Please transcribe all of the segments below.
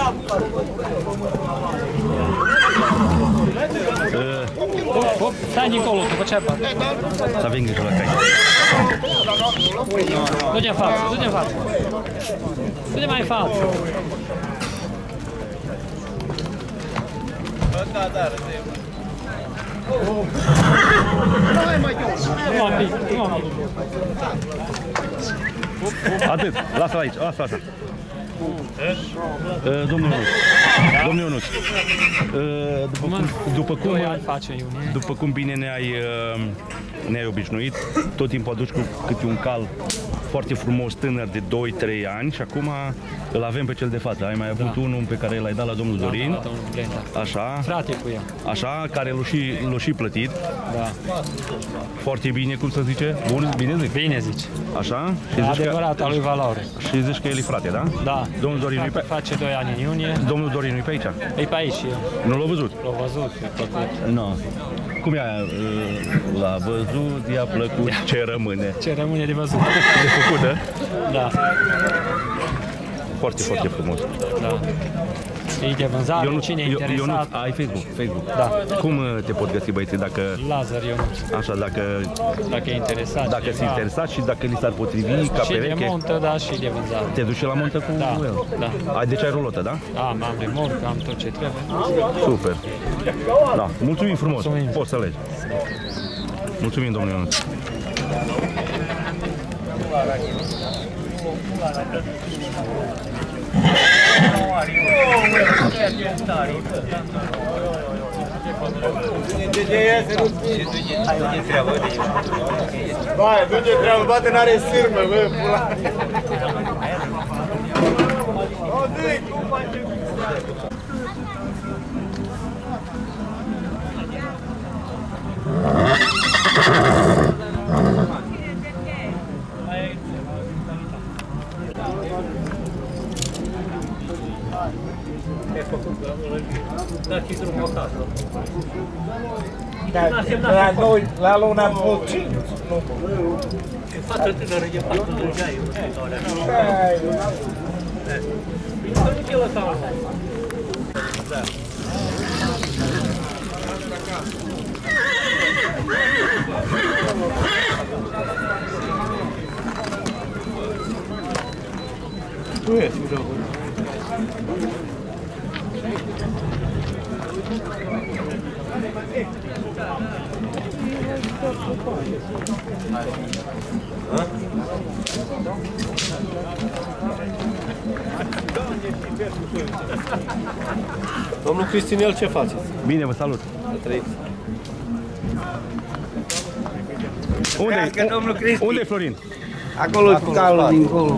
Stai dincolo, după ce apar. Să avem grijă la cai. Du-te în față, du-te în față. Du-te mai în față. Atât, lasă-l aici, lasă-l așa. Domnul Ionuț, după cum bine ne-ai obișnuit, tot timpul aduci cu câte un cal foarte frumos, tânăr, de 2-3 ani și acum îl avem pe cel de față. Ai mai avut unul pe care l-ai dat la domnul Dorin, așa, frate cu el, așa, care l-a și plătit. Da. Foarte bine, cum să zice? Bun, bine zic? Bine zici. Așa? Și adevărat, al lui Valoare. Și zici că el e frate, da? Da. Domnul Dorin nu-i pe... Face 2 ani în iunie. Domnul Dorin nu-i pe aici? E pe aici el. Nu l-a văzut? L-a văzut, i-a plăcut. Nu. Cum e aia? L-a văzut, i-a plăcut, ce rămâne? Ce rămâne de văzut? De făcut, da? Da. Foarte, foarte frumos. Da. E de vânzare, cine e interesat? Ionuț, ai Facebook? Da. Cum te pot găsi, băieții, dacă... Lazar Ionuț. Așa, dacă e interesat. Dacă ești interesat și dacă li s-ar potrivi ca și pereche. Și de montă, da, și de vânzare. Te duci și la montă cu el? Da. Deci ai rulotă, da? Da, am remorcă, am tot ce trebuie. Super. Da, mulțumim frumos. Mulțumim. Poți să alegi. Mulțumim, domnul Ionuț. Vai, duce treabă, bate, n-are sârmă, bă, pula. La noi, la luna puțin. E fată tânără, e 40 de ani. Nu te lăsa. Da. Tu ești, Domnul Cristinel, ce faceți? Bine, vă salut. Unde e Florin? acolo cu calul dincolo.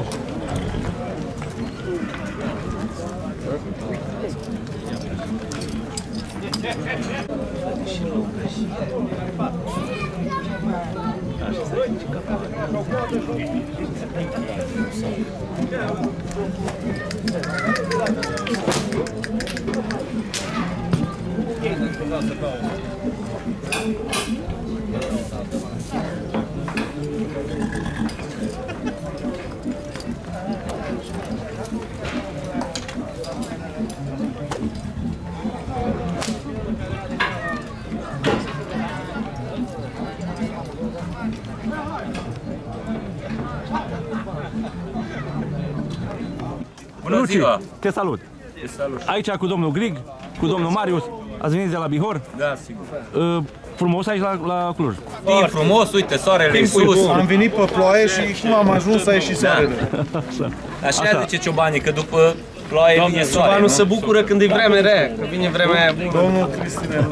Bună ziua! Te salut! Te salut! Aici cu domnul Grig, cu domnul Marius, ați venit de la Bihor? Da, sigur. Frumos aici la Cluj. E frumos, uite, soarele e sus. Am venit pe ploaie și cum am ajuns a ieșit soarele. Așa zice ciobanii, că după ploaie vine soare. Ciobanul se bucură când e vreme rea, că vine vremea aia bună. Domnul Cristinel,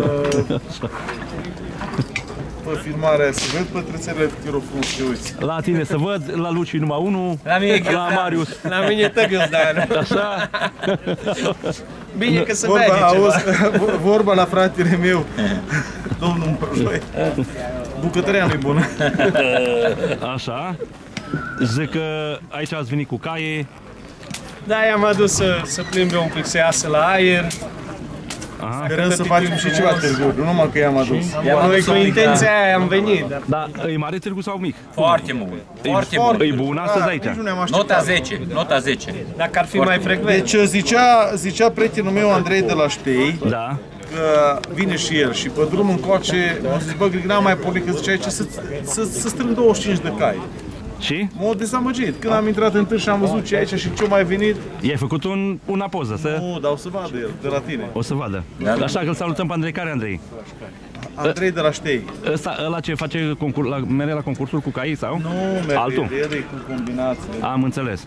pe filmarea se văd pătrățele de tirofrun și uiți. La tine să văd, la Luci numai unul, La mine la Marius. La mine tăgăs, dar Așa. bine că se vede ceva. Vorba la fratele meu, domnul Mărjoi. Bucătăria nu-i bună. Așa. Zic că aici ați venit cu caie. Da, i-am adus să plimbe un pic, să iasă la aer. Sperăm să facem și ceva târguri, nu numai că i-am adus. Noi cu intenția aia am venit. Da, e mare târgu sau mic? Foarte mult. Foarte mult. E bun astăzi aici. Nici nu ne-am Nota așteptat. 10. Nota 10. Dacă ar fi mai frecvent. Deci zicea prietenul meu Andrei de la Ștei Da. că vine și el și pe drum încoace, am zis, bă, Grig, n-am mai pornit, că zicea aici să strâng 25 de cai. Și? M-a dezamăgit. Când am intrat în târg și am văzut ce e aici și ce mai venit, I-ai făcut una poză, să... nu, dar o să vadă el, de la tine. O să vadă. Da, da. Așa că îl salutăm pe Andrei. Care Andrei? Andrei de la Ștei. Ăla ce face merge la concursul cu cai sau? Nu, merge, Altul. el e cu combinație. Am înțeles.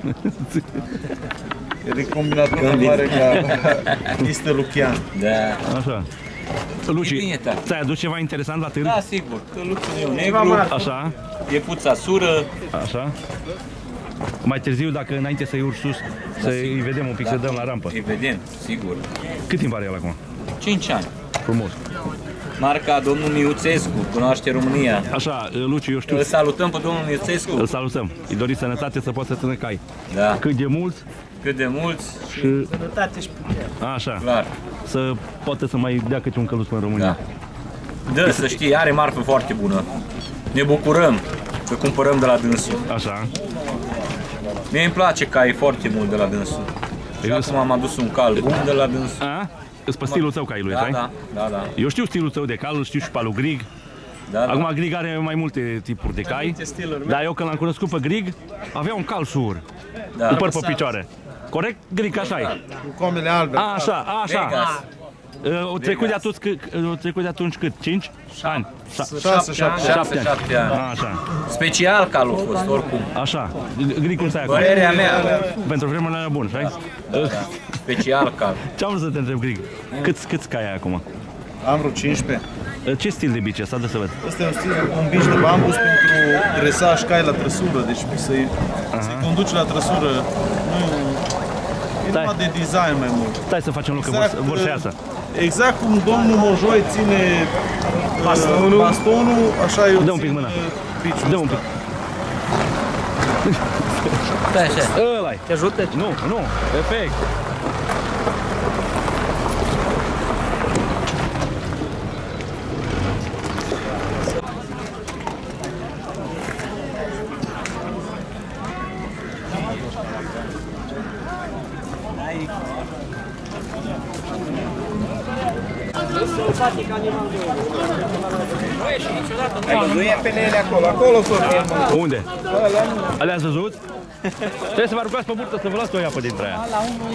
El e combinat cu mare ca Mr. Lucian. Da. Așa. E Luci, bine, tata. ți-ai adus ceva interesant la târg? Da, sigur. Că lucrul e negru, Așa, e puța sură. așa. Mai târziu, dacă înainte să-i urci sus, să-i vedem un pic, să dăm la rampă. Evident, sigur. Cât timp are el acum? 5 ani. Frumos. Marca domnul Miuțescu, cunoaște România. Așa, Luci, eu știu. Îl salutăm pe domnul Miuțescu. Îl salutăm. Îi doriți sănătate să poată să țină cai. Da. Cât de mulți Cât de mulți, și... Sănătate și putere. Așa. clar. Să poată să mai dea câte un căluț în România. Da. Dă, să știi, are marfă foarte bună. Ne bucurăm că cumpărăm de la dânsul. Așa. Mie îmi place că e foarte mult de la dânsul. Și acum am adus un cal bun de la dânsul. A? Îți pe stilul tău caiului, Da, ai? da. Eu știu stilul tău de cal, îl știu și pe lui Grig. Da, Acum Grig are mai multe tipuri de cai. multe stiluri. Dar eu când l-am cunoscut pe Grig, avea un cal sur, da. cu păr pe picioare. Corect? Grig, așa e. Cu comele albe. Așa, așa. Vegas. O trecut de atunci cât? 5 ani? 6-7 ani. 7 ani. 7 ani. Așa, Special calul a fost, oricum. așa. Grig, cum stai acum? Părerea mea. Pentru vremurile alea bune, știi? Special cal. Ce am vrut să te întreb, Grig? Câți cai ai acum? Am vreo 15. Ce stil de bici ăsta? Dă să văd. Ăsta e un stil, un bici de bambus pentru dresaj cai la trăsură, deci să-i conduci la trăsură. E Stai. numai de design mai mult. Stai să facem loc că vor să iasă. Exact cum domnul Mojoi ține bastonul, așa eu Dă un pic țin mâna. biciul Dă un ăsta. pic. Stai așa. Ăla-i. Te ajută? Nu, nu, perfect. Nu e pe ele acolo, acolo s-o filmă. Unde? Alea ați văzut? Trebuie să vă aruncați pe burtă să vă las o iapă dintre aia.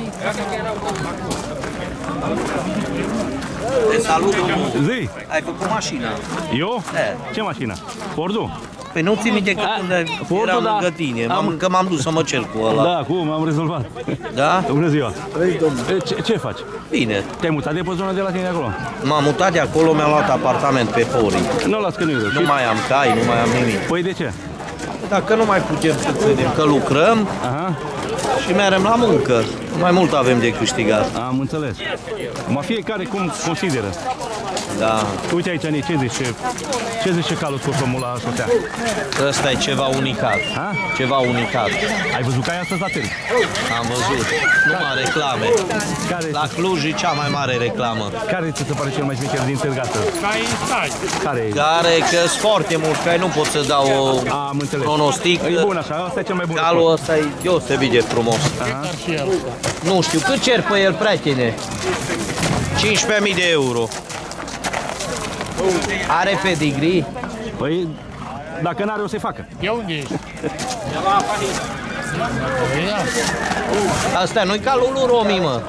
Te salut, domnul. Zi, Ai făcut mașina. eu? Ce mașină? Fordul? Păi nu ții minte că când Fordul, eram da. lângă tine, că m-am dus să mă cer cu ăla. Da, cum? Am rezolvat. Da? Bună ziua. Ce faci? Bine. Te-ai mutat de pe zona de la tine acolo? M-am mutat de acolo, mi-am luat apartament pe Fori. Nu las că nu-i rău. Nu mai am cai, nu mai am nimic. Păi de ce? Dacă nu mai putem să ținem, că lucrăm Aha, și merem la muncă. Mai mult avem de câștigat. am înțeles. Ma fiecare cum consideră. Da. Uite aici, Ani, ce zice calul cu formula șotea? Ăsta e ceva unicat. Ha? Ceva unicat. Ai văzut că ai astăzi la târg? Am văzut. Numai reclame. Care, La Cluj e cea mai mare reclamă. care ți se pare cel mai șmecher din târg astăzi? Care e? Care că sunt foarte mulți cai, nu pot să dau o Am înțeles. pronostic. E bun așa, ăsta e cel mai bun. Calul ăsta e deosebit de frumos. Nu știu, cât cer pe el, prietene? 15.000 de euro. Are pedigree? Păi, dacă n-are, o să-i facă. Asta nu-i calul lui Romi, mă.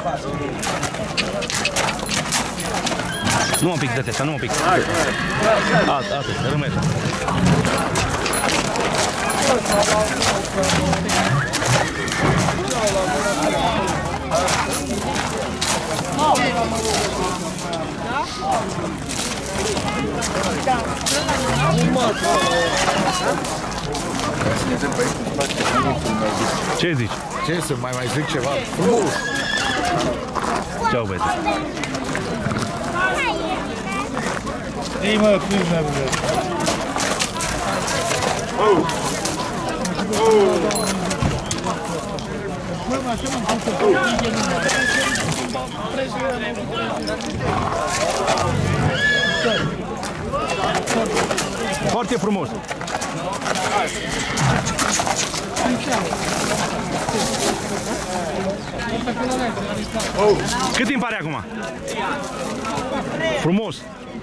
Nu un pic, dă-te asta, nu un pic. Atât, rămâi așa. Ce zici? Ce să mai zic ceva? Ceau, băieți. Ei, mă, cum ne-am Foarte frumos. Cât timp are acum? Frumos.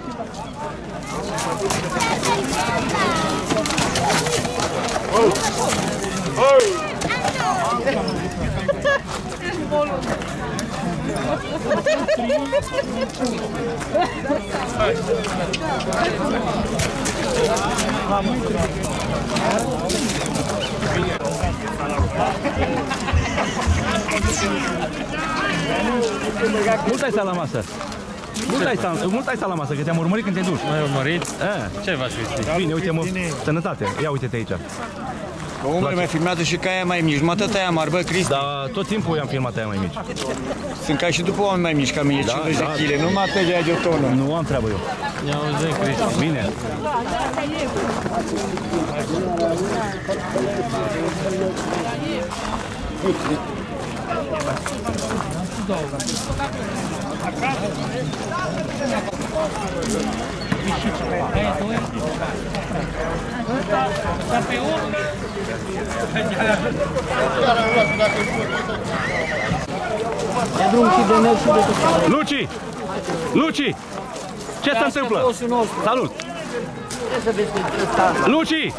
Mult ai stat la masă. Mult ai stat la masă, că te-am urmărit când te duci. M-ai urmărit? Ce v-ați fi? Bine, uite mă, sănătate. Ia uite-te aici. Omul mai filmează și ca aia mai mici. Mă, atât aia mari, bă, Cristi. Dar tot timpul i-am filmat aia mai mici. Sunt ca și după oameni mai mici ca mine, 50 de kg. Nu mă atâtea de o tonă. Nu am treabă eu. Ia auzi, Cristi. Bine. Luci! Luci! Ce se întâmplă? Salut! Luci!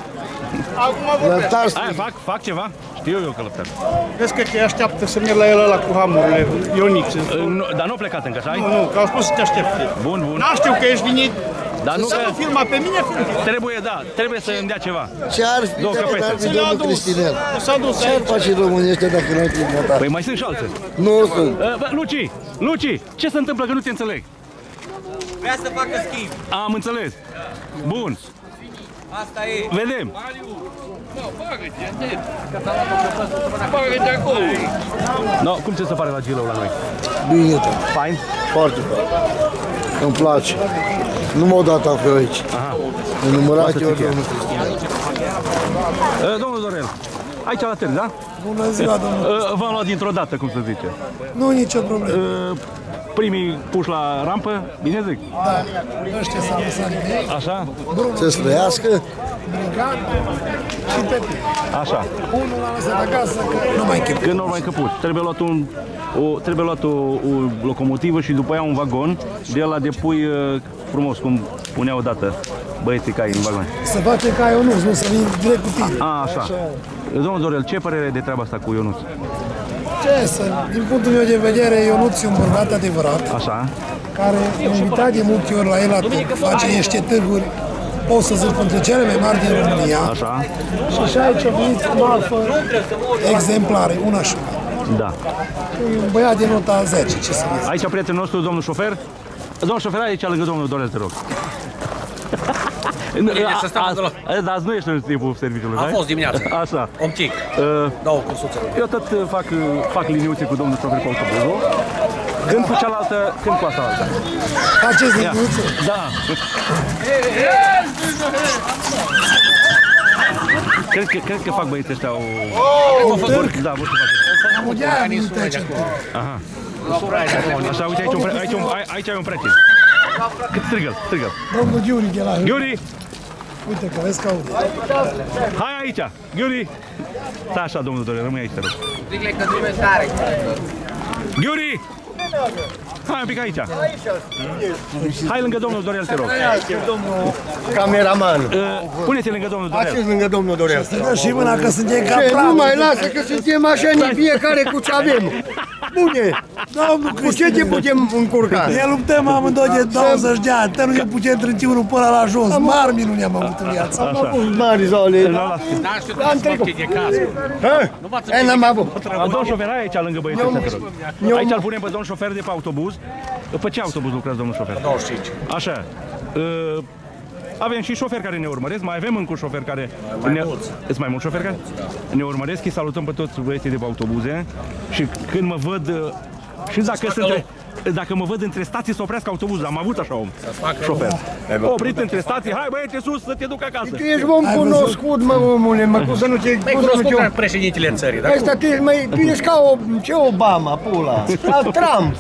Aia, fac ceva? Știu eu că lăptar. Vezi că te așteaptă să merg la el ăla cu hamurile, Ionic. Dar nu a plecat încă, așa? Nu, că au spus să te aștepte. Bun. N-a știu că ești venit. Dar nu să nu filma pe mine, trebuie să îmi dea ceva. Ce ar fi dacă n-ar fi domnul Cristinel? Ce ar face românii ăștia dacă n-ar fi votat? Păi mai sunt și alții. Nu sunt. Luci, ce se întâmplă că nu te înțeleg? Vrea să facă schimb. Am înțeles. Bun. Asta e. Vedem. No, cum ți se pare la Gilău la noi? Bine, tot. Fain? Foarte fain. Îmi place. Nu m-au dat apă aici. Aha. Înumărate ori domnul Cristinel. Domnul Dorel, aici la târg, da? Bună ziua, domnul. V-am luat dintr-o dată, cum se zice. Nu, nicio problemă. Primii puși la rampă, bine zic? Da, ăștia s-au lăsat de ei. Așa? Să slăiască. Și pe tine. Așa. Unul l-a lăsat acasă, că nu mai închiput. Când nu mai încăput. Trebuie luat o locomotivă și după aia un vagon de ăla de pui frumos, cum punea odată băieții cai în vagon. Să face ca Ionuț, nu să vin direct cu tine. Așa. Domnul Dorel, ce părere de treaba asta cu Ionuț? Ce să, din punctul meu de vedere, Ionuț e un bărbat adevărat, Așa. care am invitat de multe ori la el la târg, face niște târguri, pot să zic, între cele mai mari din România. Așa. Și aici a venit cu marfă exemplare, una și una. Da. Un băiat de nota 10, ce să zic. Aici prietenul nostru, domnul șofer. Domnul șofer, aici lângă domnul Dorel, te rog. Să stăm acolo. Dar azi nu ești în timpul serviciului, Am fost dimineața. Așa. Omtic. Două cursuțe. Eu tot fac liniuțe cu domnul șofer cu autobuzul. Când cu cealaltă, când cu asta alta. Faceți liniuțe? Da. Cred că fac băieții ăștia o... Da, vor să facă. De-aia venit aici. Aha. Așa, uite, aici ai un prieten. Strigă-l. Domnul Ghiuri de la... Ghiuri! Uite că vezi că aude. Hai aici, Ghiuri! Stai așa, domnul Dorel, rămâi aici, te rog. Ghiuri! Hai un pic aici. Hai lângă domnul Dorel, te rog. Domnul cameraman. Pune-te lângă domnul Dorel. Faceți lângă domnul Dorel. Să dă și mâna că suntem ca Ce, pravă. nu mai lasă că suntem mașini, fiecare cu ce avem. Bune, Domnul cu ce te putem încurca? Ne luptăm amândoi de 20 de ani, nu ne putem trânti unul până la jos. Mari nu ne-am avut în viață. Am avut mari zole. N-am știut că să mă de casă. N-am avut. Domnul șofer, hai aici lângă băieții ăștia, te rog. Aici îl punem pe domnul șofer de pe autobuz. Pe ce autobuz lucrează domnul șofer? 25. Așa. Avem și șoferi care ne urmăresc, mai avem încă un șofer care... Sunt mai mulți șoferi care ne urmăresc, îi salutăm pe toți băieții de pe autobuze și când mă văd, și dacă sunt dacă mă văd între stații să oprească autobuzul. Am avut așa om. Șofer. Oprit între stații, hai băiete sus să te duc acasă. Tu ești om cunoscut, mă, omule, mă, cum să nu te... Mai cunoscut ca președintele țării, da? Asta tu ești ca ce Obama, pula? Ca Trump.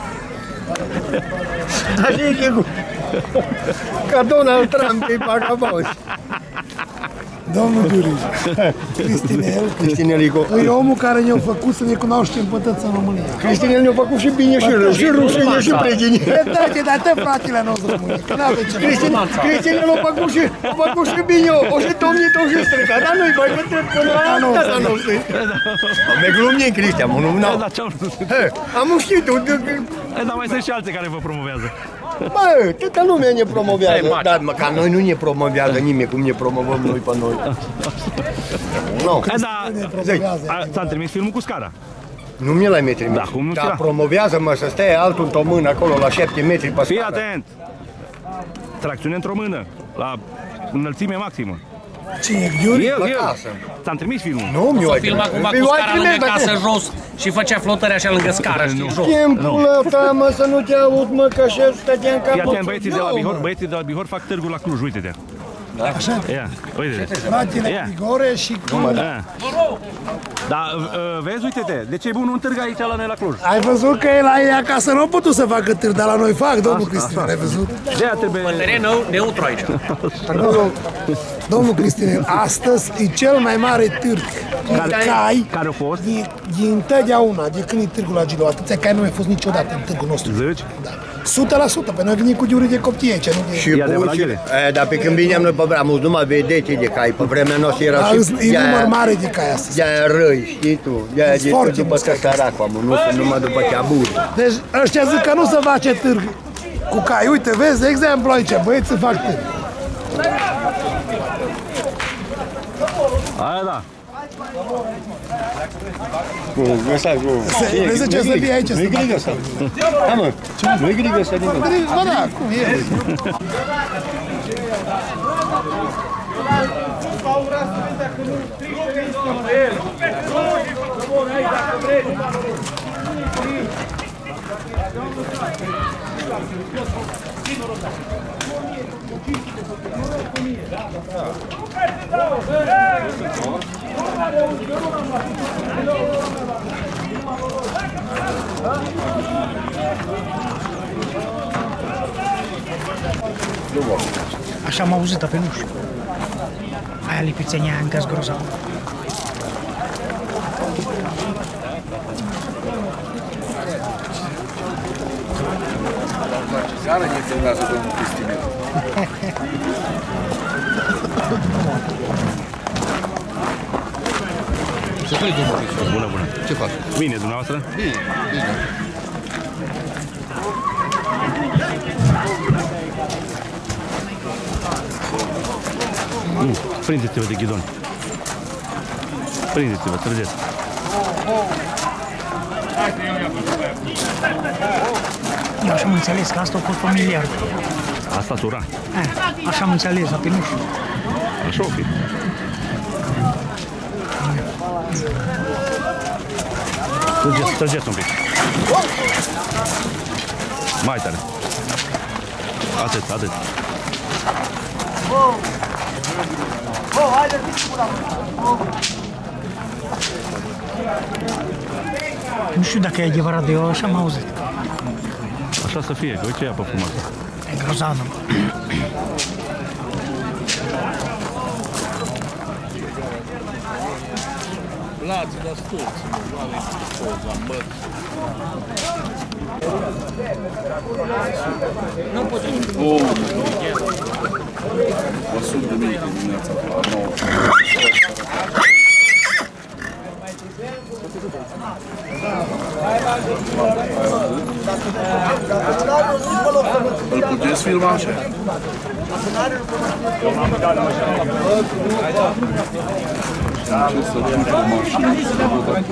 Așa e cu... Ca Donald Trump, e pagaboși. Domnul Duriș, Cristinel Ico. e omul care ne-a făcut să ne cunoaștem pe toți în România. Cristinel ne-a făcut și bine și rău, și rușine și preginit. Dragi, dar te fratele nostru România, că n-avea ce. Cristinel a făcut și bine, o și domnit, o și stricat, dar nu-i băi, că trebuie până la tata nostru. Am glumit, Cristian, mă, nu, am știut, Dar mai sunt și alții care vă promovează. bă, toată lumea ne promovează, dar ca noi nu ne promovează nimeni, cum ne promovăm noi pe noi. Nu. Ți-am trimis filmul cu scara. Nu mi l-ai mai trimis. Da, cum nu Dar promovează-mă să stea altul într-o mână acolo la 7 metri pe Fii scară. atent! Tracțiune într-o mână, la înălțime maximă. Cine, Ghiuri? Eu. Acasă. Ți-am trimis filmul. Nu mi-o ai Filma cumva trimis. cu scara lângă casă jos și făcea flotări așa lângă scară, știi, jos. Timpul ăsta, mă, să nu te aud, mă, că așa stăteam ca... Fii atent, băieții de la Bihor fac târgul la Cluj, uite-te. Așa? Ia, uite-te. Fratele Grigore și cu... Da, vezi, uite-te, de ce e bun un târg aici la noi la Cluj? Ai văzut că el la ei acasă nu a putut să facă târg, dar la noi fac, domnul Cristinel, ai văzut? De-aia trebuie... Teren neutru aici. Domnul Cristinel, astăzi e cel mai mare târg de cai Care a fost? din totdeauna, de când e târgul la Gilu. Atâția cai nu mai fost niciodată în târgul nostru. Zici? Da. 100%, pe noi venim cu diuri de coptie aici, nu de... Și E adevărat, buci, ele? dar pe când veneam noi pe vremuri, numai vedete de cai, pe vremea noastră era Da, și... e număr mare de cai astăzi. De-aia răi, știi tu? De-aia de foarte după mulți cai. săracu, am, nu sunt numai după ceaburi. Deci ăștia zic că nu se face târg cu cai. Uite, vezi, de exemplu aici, băieții fac târg. Aia da. Vezi ce să fie aici? Nu-i grigă asta. Da, mă, nu-i grigă asta din nou. Bă, da, cum e? Așa am auzit pe nu știu. Aia lipițenia încă zgrozavă. Seara ne filmează domnul Cristinel. Ce faci, domnul Cristinel? Bună, bună. Ce faci? Bine, dumneavoastră? Bine, bine. Prindeți-vă de ghidon. Prindeți-vă, trăgeți. Eu așa am înțeles că asta a fost familiar. Asta tura. Așa am înțeles, pe nu știu. Așa o fi. Trăgeți un pic. Mai tare. Atât. Nu știu dacă e adevărat, de eu așa am auzit. Așa să fie, că uite ce e apă frumoasă. E grozavă. Lați la stuți, oameni cu poza, măt. Nu pot să 100 de mii dimineața la 9. Îl puteți filma așa? Ce să fii cu mașină, să vă dăm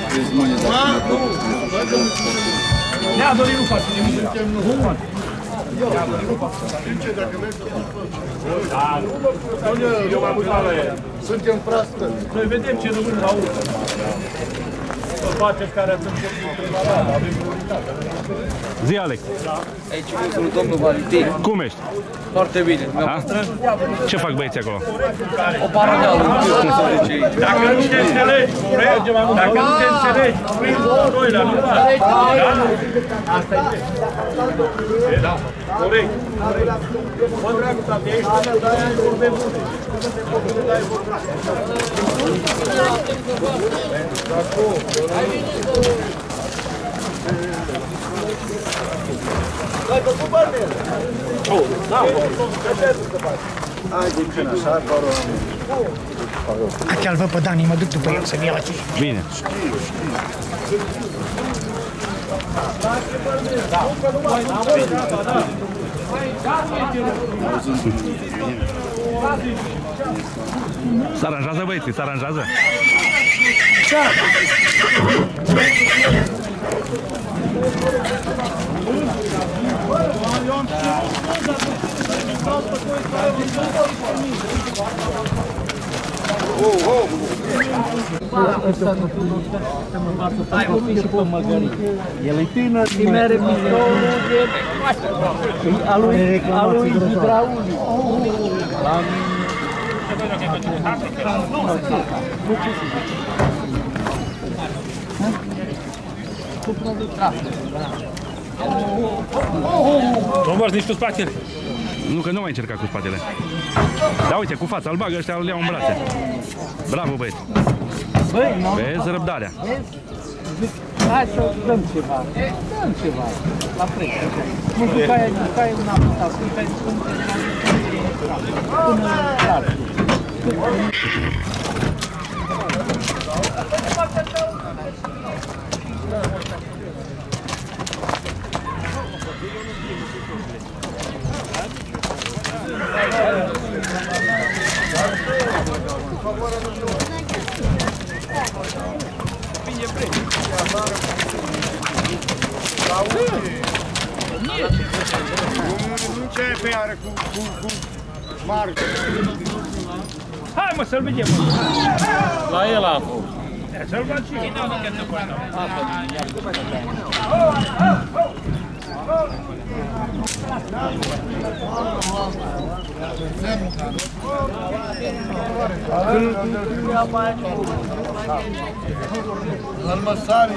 Ia, Dorin, nu faci nimic. Eu m-am uitat la el. Suntem proastă. Noi vedem ce rămâne la urmă. Să faceți care ați început la rând, avem prioritate. Zi, Alex. Aici sunt domnul Valentin. Cum ești? Foarte bine. Ce fac băieții acolo? O paradeală. Dacă nu te înțelegi, corect? Dacă nu te înțelegi, prinzi al doilea, nu faci. Asta e. Da, corect. Mă dragă, tati, ești până de aia vorbe bune. Ai făcut bani? Da, hai din când așa, doar Chiar văd pe Dani, mă duc după el să-mi ia la ce. Bine. Se aranjează băieții, se aranjează. El e tânăr, mere mișto, a lui hidraulic. Nu mărți nici cu spatele. Nu, că nu mai încerca cu spatele. Da, uite, cu fața, îl bagă ăștia, îl iau în brațe. Bravo, băieți. Vezi răbdarea. Hai să dăm ceva. Dăm ceva. La preț. Nu jucai un aputat. Jucai până la Nu începe iară cu Marc. Hai mă, să-l vedem. La el a fost. Să-l faci și eu. Almăsare.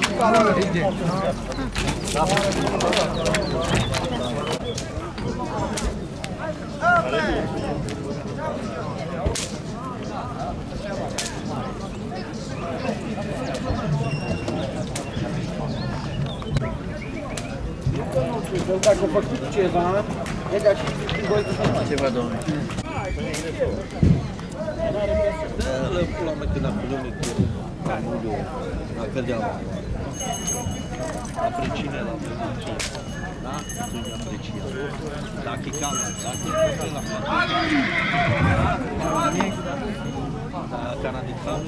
Dacă a făcut ceva, e de aceea și voi ceva, domnule. Dă-l pula mea când am pulunit la cădeala. Apreciile la părinții. Da? Sunt apreciat. Dacă e cam, dacă e cam la față. Cana de cam,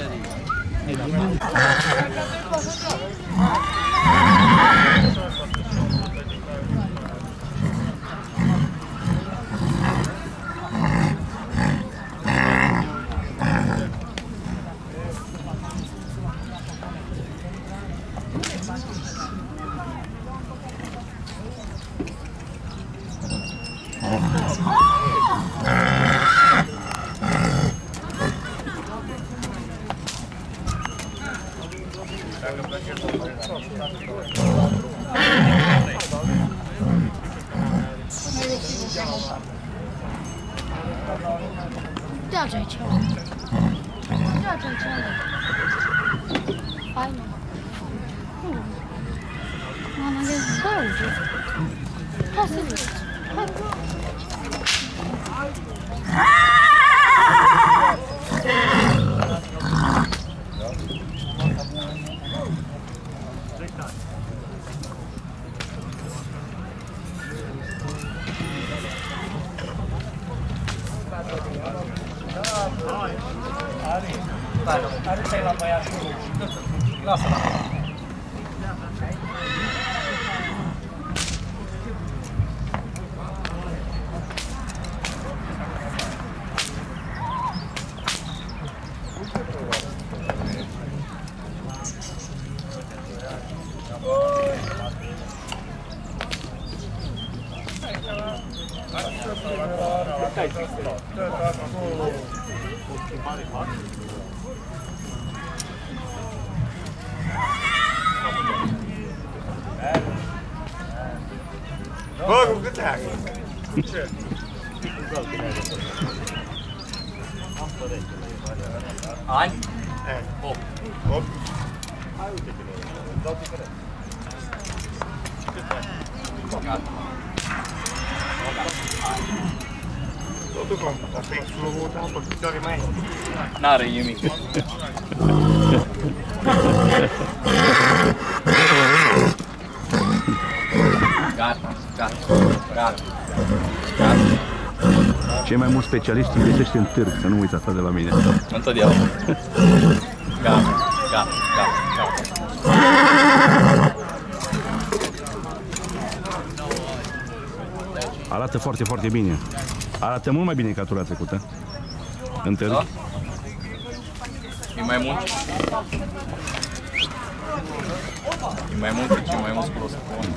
Da, ce-ai ce? Da, ce-ai ce? Fajne. Mama, gdje se dođe? Šta se vidi? Are să-i la băiatul. Lasă-l. Bă, cu câte ani? Ce? Ani? 8. 8. Totul cum? Dar pe explozul ăla, pe picioare mai... N-are nimic. Gata, gata, gata. Cei mai mulți specialiști îi găsește în târg, să nu uiți asta de la mine. Întotdeauna. Gata, gata, gata, gata. Arată foarte, foarte bine. Arată mult mai bine ca tura trecută. În târg. Da? E mai mult? E mai mult, e mai musculos.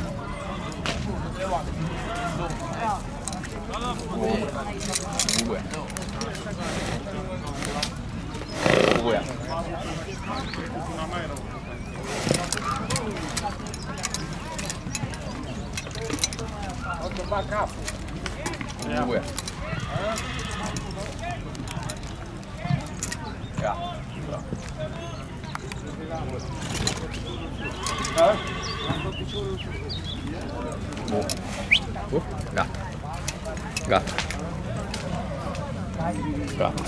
Ué. Ué. Ué. Ja. Gata. Gata. Gata.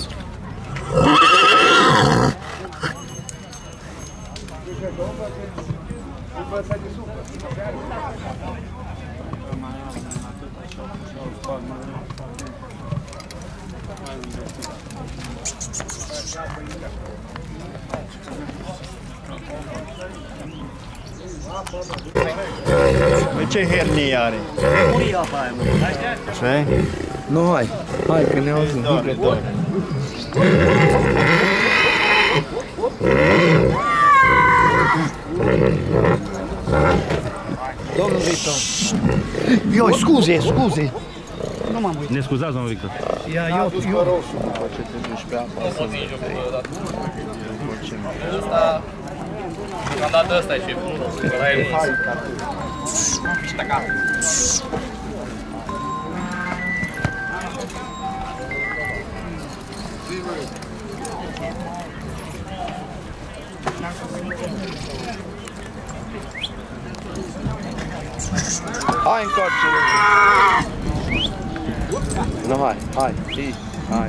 De ce hernie are? Muria pe aia, mă. Așa e? Nu, hai. Hai, că ne auzim. Nu cred doar. Domnul Victor. Io, scuze, scuze. Nu m-am uitat. Ne scuzați, domnul Victor. Eu. După ce te duci pe apă, să nu Ăsta... Am dat ăsta și ăla e mulți. Ștaca. Hai încoace. Nu, hai, hai, hai.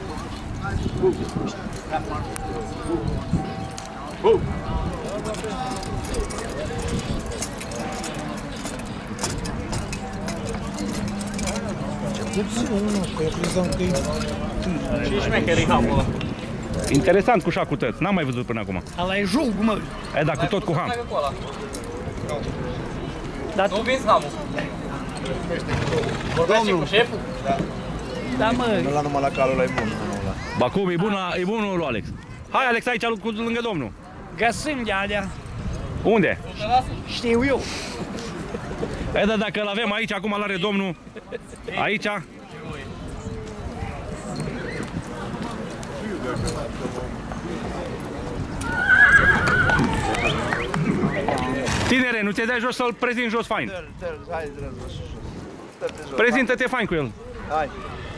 Ce șmecherii am ăla? Interesant cu șacutăți, n-am mai văzut până acum. Ala e jocul, mă. E, da, cu tot cu ham. Dar nu vinzi hamul. Vorbește cu șeful? Da, mă. Nu la numai la calul ăla e bun. Ba cum, e bunul lui Alex. Hai, Alex, aici lângă domnul. Găsim de alea. Unde? Știu eu. E, da, dacă îl avem aici, acum l-are domnul. Aici. Tinere, nu te dai jos să-l prezinti jos fain. Hai, Prezintă-te fain cu el. Hai.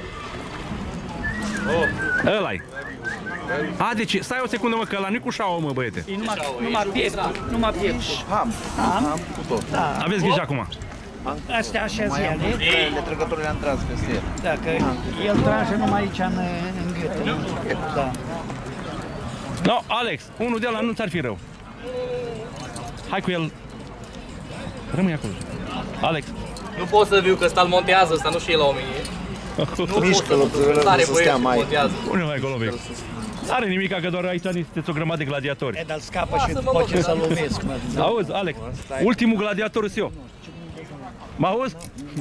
Ăla-i. A, deci, stai o secundă, mă, că ăla nu-i cu șaua, mă, băiete. Numai pieptul. Numai pieptul. Ham. Ham cu tot. Da. Aveți grijă acum. Astea așa zi ele. Le trăgătorile le-am tras peste el. Dacă el trage numai aici în gât. Da. No, Alex, unul de ăla nu ți-ar fi rău. Hai cu el. Rămâi acolo. Alex. Nu pot să viu că ăsta îl montează, ăsta nu știe la omenie. Mișcă-l, să stea mai. Pune-l mai acolo, mic. N-are nimica, că doar aici sunteți o grămadă de gladiatori. E, dar scapă și după ce să lovesc, mă. Auzi, Alex, ultimul gladiator sunt eu. Mă auzi?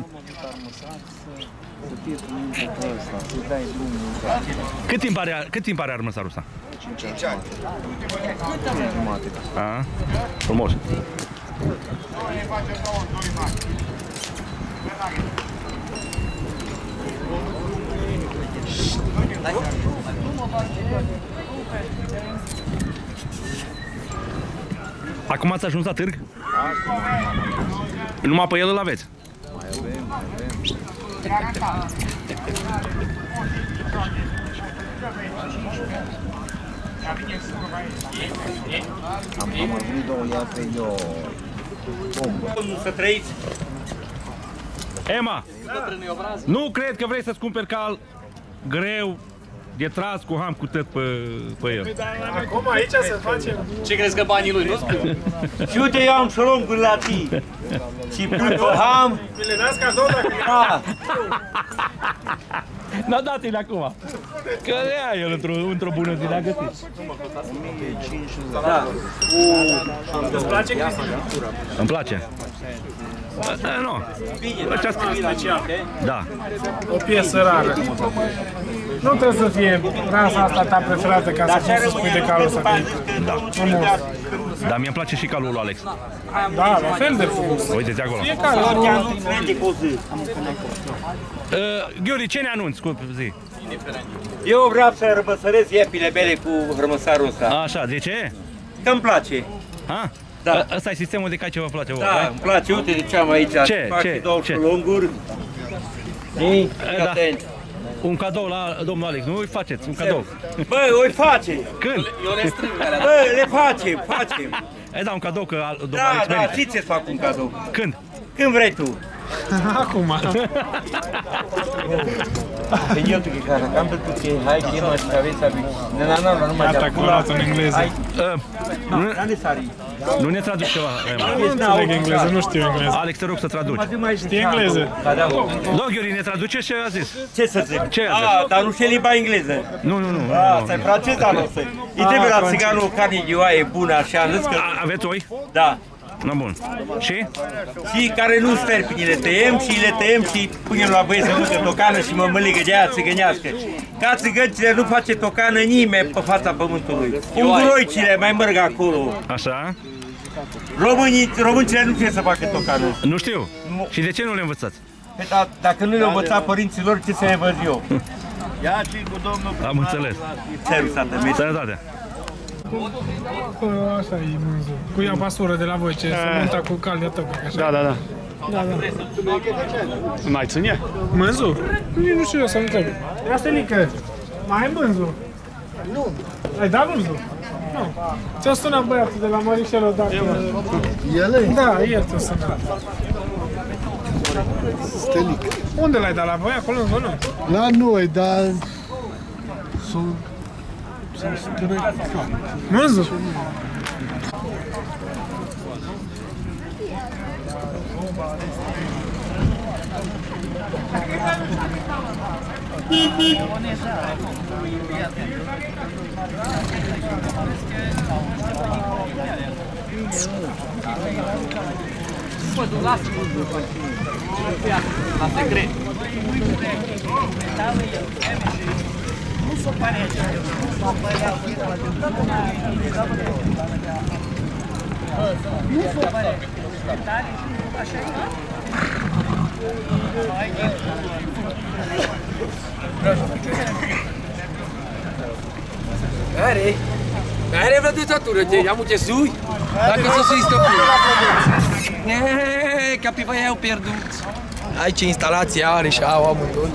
Cât timp are armăsarul ăsta? 5 ani. Jumate. A, frumos. Acum ați ajuns la târg? Numai pe el îl aveți? Am venit 2 ia pe eu. Să trăiți! Emma, nu cred că vrei să-ți cumperi cal greu, de tras cu ham cu tot pe el. Acum aici să facem. Ce crezi că banii lui nu scriu? Și uite, eu am șolonguri la tine. Și pun pe ham. Mi le dați cadou dacă... N-a dat-i acum. Că ea el într-o bună zi le-a găsit. Da. Îți place, Cristi? Îmi place. Nu. Da. O piesă rară. Nu trebuie să fie rasa asta ta preferată ca să poți să spui de calul ăsta. Da. Frumos. Dar mi-e place și calul lui Alex. Da, la fel de frumos. Uite-ți acolo. Fiecare. Gheorghe, ce ne anunți cu zi? Eu vreau să rămăsăresc iepile mele cu rămăsarul ăsta. Așa, de ce? Că-mi place. Ha? Da. Ăsta e sistemul de cai ce vă place vouă, da? Îmi place, uite de ce am aici. Ce? Fac Ce? două șolonguri. Da. Un cadou la domnul Alex, nu îi faceți un cadou. Bă, o-i face. Când? Eu le strâng alea. Bă, le facem. Da, un cadou că domnul Alex Da, merită. și ți-ți fac un cadou. Când? Când vrei tu. Acum. Eu tu că am pentru că hai că mă aveți abi. Nu mai Gata, curat în engleză. Nu ne traduci ceva. Nu înțeleg engleză, nu știu engleză. Alex, te rog să traduci. Știi engleză? Da, Gheorghe, ne traduce ce a zis? Ce să zic? Ce a zis? Dar nu știe limba engleză. Nu. Asta e francez, dar nu să. Îi trebuie la țiganul o carne de oaie bună, așa, am zis că... Aveți oi? Da. Na bun. Și? Și care nu sterpini, le tăiem și punem la băieți să ducă tocană și mămăligă de aia țigănească. Ca țigăncile nu face tocană nimeni pe fața pământului. Unguroicile mai merg acolo. Așa? Româncile nu trebuie să facă tocană. Nu știu. Și de ce nu le învățați? Dacă nu le învăța părinților, ce să le văd eu? Ia și cu domnul. Am înțeles. Sănătate. Așa e mânzul. Cu ea pasură de la voi, ce se monta cu cal de tău, așa? Da. Mai ține? Mânzul? Nu știu eu să întreb. Ia Stelică, mai ai mânzul? Nu. Ai dat mânzul? Nu. Ți-a sunat băiatul de la Mărișelul dacă... Ele? Da, el ți-a sunat. Stelică. Unde l-ai dat? La voi, acolo în zonă? La noi, dar... Mânzul? La secret. Are vreo ditatură, am multe sui? Dacă să sui stăpână. Capivai au pierdut. Aici instalația are și au amândoi.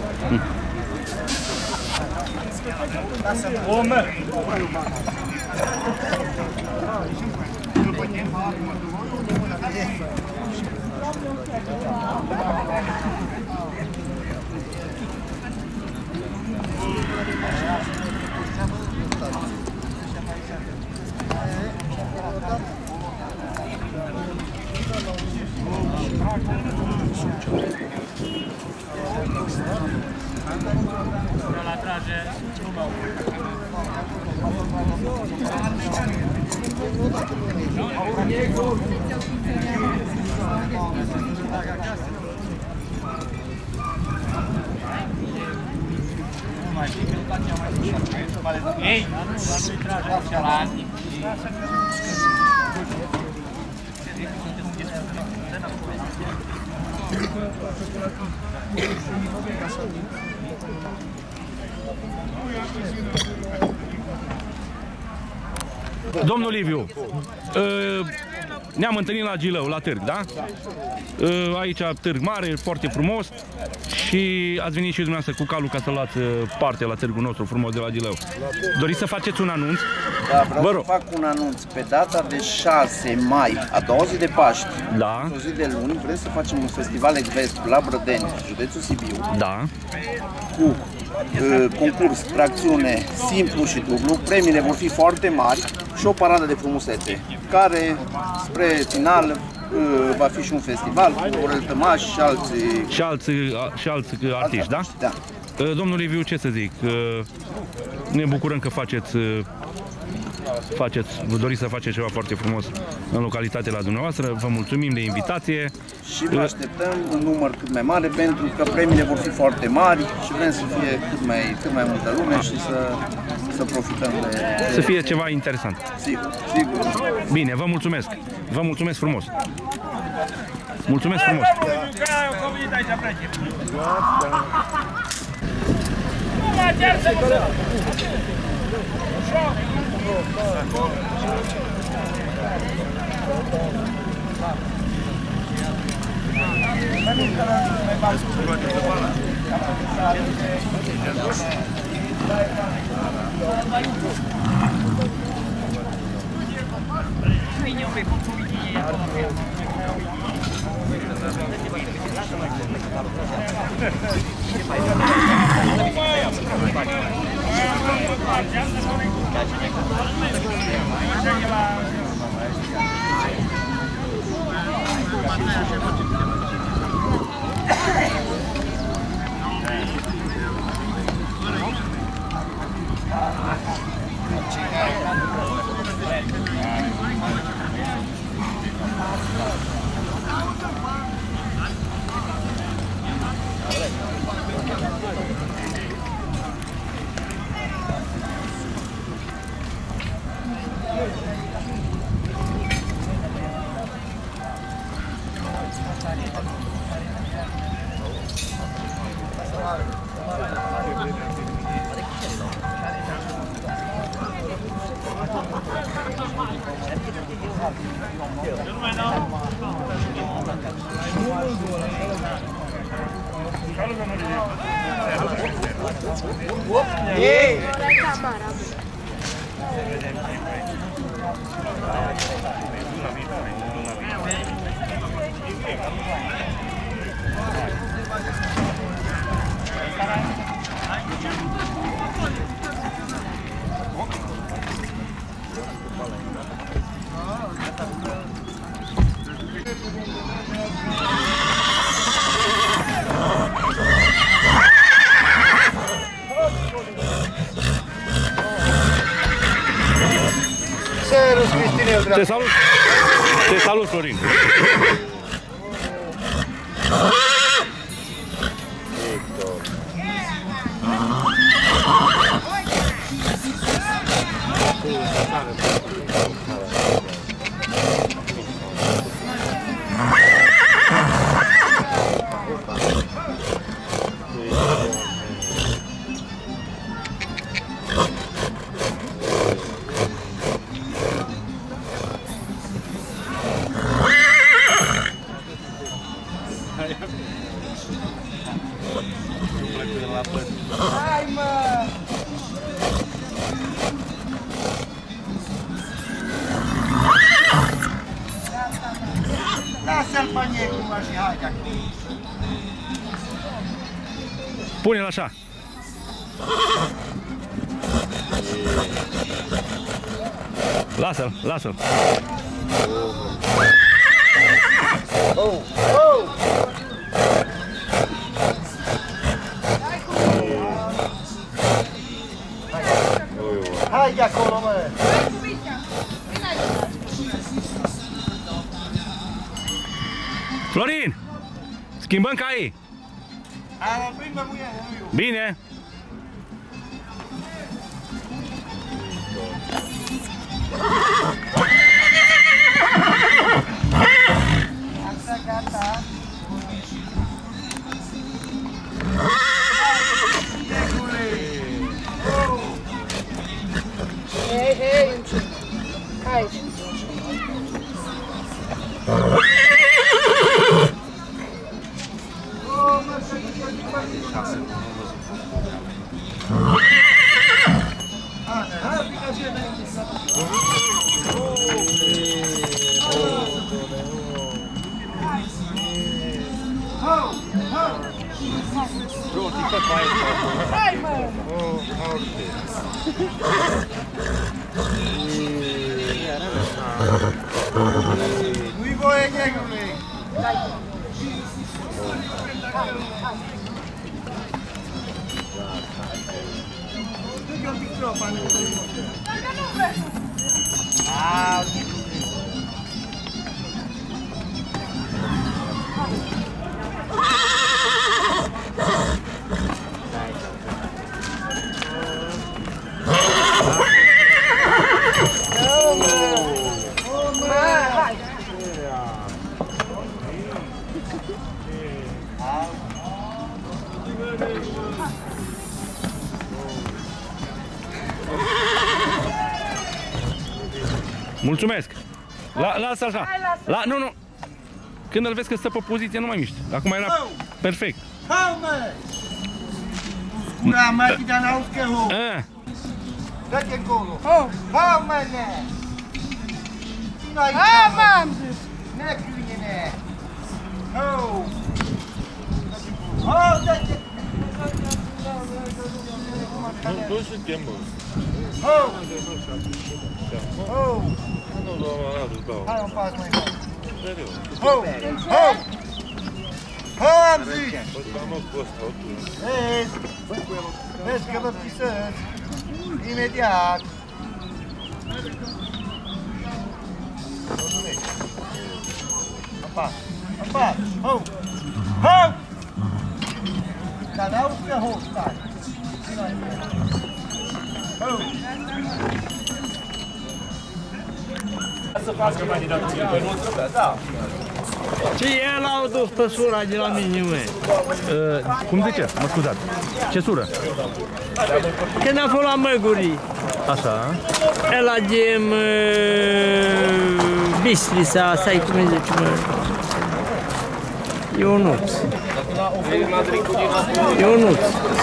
Ei, la Domnul Liviu, ne-am întâlnit la Gilău, la târg, da? Aici târg mare, foarte frumos. Și ați venit și dumneavoastră cu calul ca să luați parte la târgul nostru frumos de la Gilău. Doriți să faceți un anunț? Da, vreau să fac un anunț. Pe data de 6 mai, a doua zi de Paști, da, o zi de luni, vrem să facem un festival Ecvest la Brădeni, județul Sibiu. Da. Cu concurs, tracțiune, simplu și dublu. Premiile vor fi foarte mari și o paradă de frumusețe, care spre final va fi și un festival cu Orel Tămaș și alți artiști, da? Da. Domnul Liviu, ce să zic? Ne bucurăm că vă doriți să faceți ceva foarte frumos în localitatea la dumneavoastră. Vă mulțumim de invitație. Și vă așteptăm un număr cât mai mare, pentru că premiile vor fi foarte mari și vrem să fie cât mai multă lume și să profităm de... Să fie ceva interesant. Sigur, sigur. Bine, vă mulțumesc. Vă mulțumesc frumos. Mulțumesc frumos. Te salut! Te salut, Florin! Hai, mă! Lasă-l pe negru, mă, și hai de acolo. Pune-l așa. Lasă-l, lasă-l. Oh, oh! Hai de acolo, mă! Florin! Schimbăm caii! Bine! Gata! Hei, hei! Hai! Hai, mă! Nu-i voie, negrule! Du-te un pic tropa, nu? Mulțumesc! Lasă așa! Nu! Când îl vezi că stă pe poziție, nu mai miști. Acum era perfect. Hau, mă! Scura mea, ti-a n-auzi că ho! Dă-te acolo! Hau, mă, ne! Vino aici, mă! M-am zis! Ne, câine! Hau! Hau, dă-te! Nu suntem, bă. Hau! Hau! Hai un pas mai mult! Hau! Hau! Hau, am zis! Vezi că vă pisăți! Imediat! Apa! Apa! Hau! Hau! Dar n-auzi că hau, stai! Hau! Să facă candidatura pe noastră, da. Ce e l-au dus pe sura de la mine, măi? Cum zice? Mă scuzați. Ce sură? Când a fost la Măgurii. Așa. Ăla de Bistrița, stai cum îi zice, mă? Ionuț. Ionuț.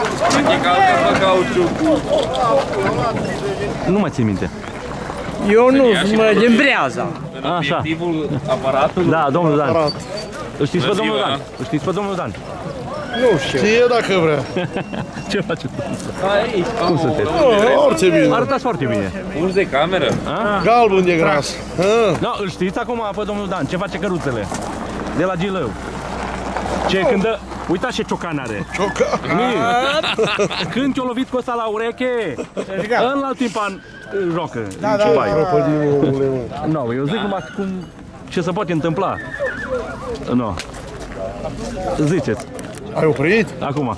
Nu mai țin minte. Ionuț, mă, din Breaza. Așa. Obiectivul aparatului? Da, domnul Dan. Îl știți pe domnul Dan? Îl știți pe domnul Dan? Nu știu. Știe dacă vrea. Ce faceți? Aici. Cum sunteți? Foarte bine. Arătați foarte bine. Urci de cameră? Galben de gras. No, îl știți acum pe domnul Dan? Ce face căruțele? De la Gilău. Ce când dă... Uitați ce ciocan are. Ciocan? Când te-a lovit cu ăsta la ureche, în alt timp jocă. Da, da, nu, eu zic numai cum ce se poate întâmpla. Nu. Ziceți. Ai oprit? Acum.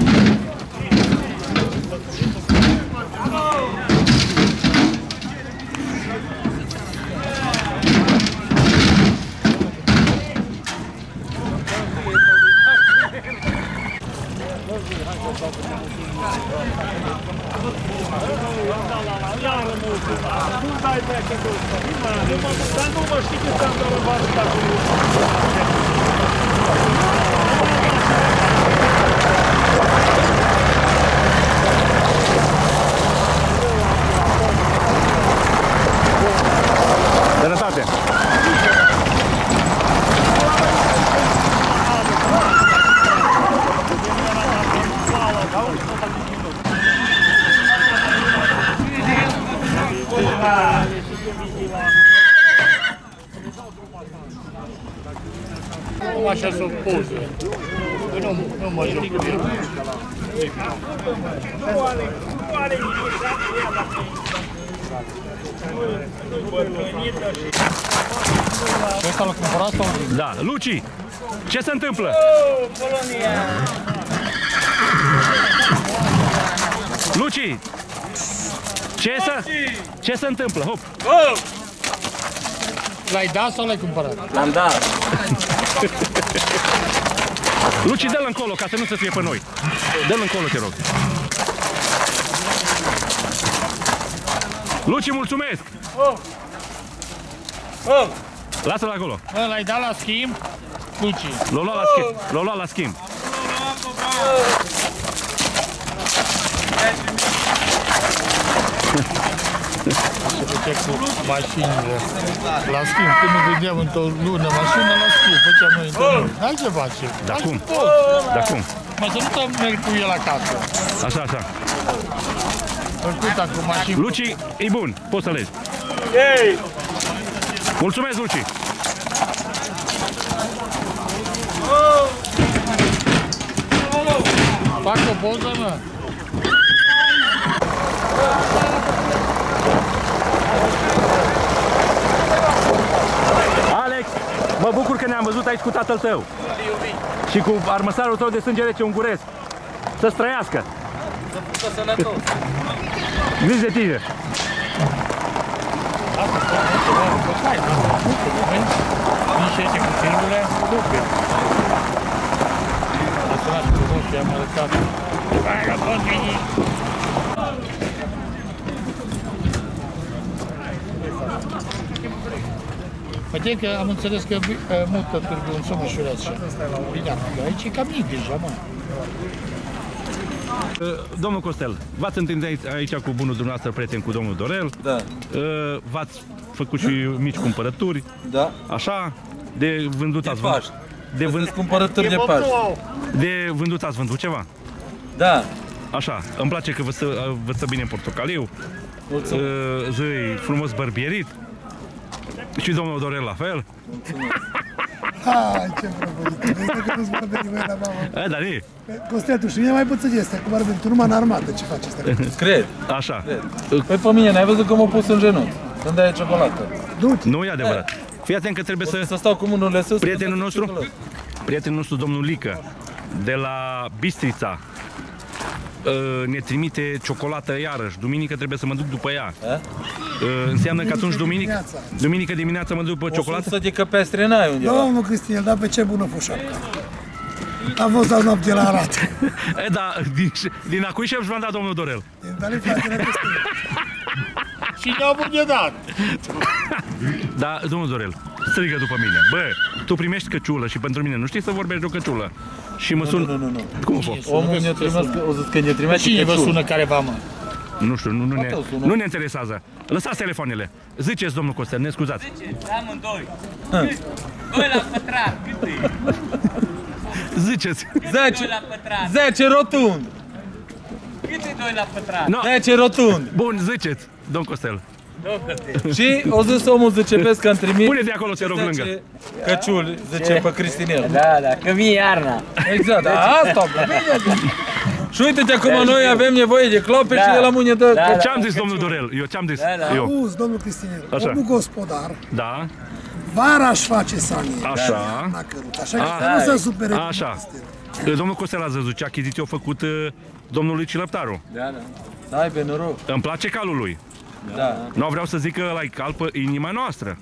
Dar nu mă știi că ți-am dat acolo. Sănătate! Nu așa sunt poze. Nu mă joc cu el. Nu are Ăsta l-a cumpărat sau? Da, Luci, ce se întâmplă? Polonia! Luci, ce se întâmplă? Hop! L-ai dat sau l-ai cumpărat? L-am dat. Luci, dă-l încolo, ca să nu se fie pe noi. Dă-l încolo, te rog. Luci, mulțumesc! Lasă-l acolo. L-ai dat la schimb? Luci. L-a luat la schimb. L-a luat la schimb. Se făcea cu mașinile. La schimb, când nu vedeam într-o lună mașină, la schimb, făceam noi întâlniri. Hai ce facem? Da cum? Da cum? Mă să nu merg cu el acasă. Așa, așa. Făcut acum mașini. Luci, e bun, poți să legi. Ei! Mulțumesc, Luci! Fac o poză, mă? Alex, mă bucur că ne-am văzut aici cu tatăl tău. Și cu armăsarul tău de sânge rece unguresc. Să-ți trăiască! Să fusă sănătos! Zici de tine! Nici ăștia cu filmule, dupe. A sunat cu frumos și am arătat. Vagabondii! Poate că am înțeles că mută târgul în Somoșureț și bine, aici e cam mic deja, mă. Domnul Costel, v-ați întâlnit aici cu bunul dumneavoastră prieten, cu domnul Dorel. Da. V-ați făcut și mici cumpărături. Da. Așa? De vândut ați vândut. De cumpărături de Paști. De vândut ați vândut ceva? Da. Așa, îmi place că vă stă bine în portocaliu. Zăi frumos bărbierit. Și domnul Dorel la fel. Hai, ce prăvărită, vezi că nu-ți bărberi voi la mamă. Da, e. Costel, tu și mine mai puțin este, cum ar veni, tu numai în armată, ce faci asta? Cred. Așa. Păi pe mine, n-ai văzut că m-a pus în genunchi când dai ciocolată? Nu e adevărat. Fii atent că trebuie să stau cu mânurile sus. Prietenul nostru, domnul Lică, de la Bistrița, ne trimite ciocolată iarăși. Duminică trebuie să mă duc după ea. Înseamnă că atunci duminică dimineața mă duc după ciocolată? 100 de căpestre n-ai undeva. Domnul Cristinel, dar pe ce bună fost șapca. Am fost azi noapte la Arad. Da, din a cui șef și v-am dat domnul Dorel? Din Dali fratele Cristinel. Și ne-au bugetat. Da, domnul Dorel, strigă după mine. Bă, tu primești căciulă și pentru mine nu știi să vorbești de o căciulă. Și mă sun... Nu. Cum a fost? Omul ne-a trimis, o zis că ne trimis cine vă sună careva, mă? Nu știu, nu ne interesează. Lăsați telefoanele. Ziceți, domnul Costel, ne scuzați. Ziceți, amândoi. 2 la pătrat, cât e? Ziceți. 10 rotund. Cât e 2 la pătrat? 10 rotund. Bun, ziceți, domn Costel. Și o zis omul, zice, pescă am trimis. Pune de acolo, te rog, lângă. Căciuli, zice, pe Cristinel. Da, că vine iarna. Exact, asta și uite-te, acum noi avem nevoie de clope și de la mâine de... Ce-am zis, domnul Dorel? Eu ce-am zis? Auzi, domnul Cristinel, omul gospodar. Da. Vara aș face sanie. Așa. Așa că nu se supere. Așa. Domnul Costel a zăzut ce achiziție a făcut domnului Cilăptaru. Da. Hai, pe noroc. Îmi place calul lui. Da. Nu vreau să zic că ăla e cal pe inima noastră.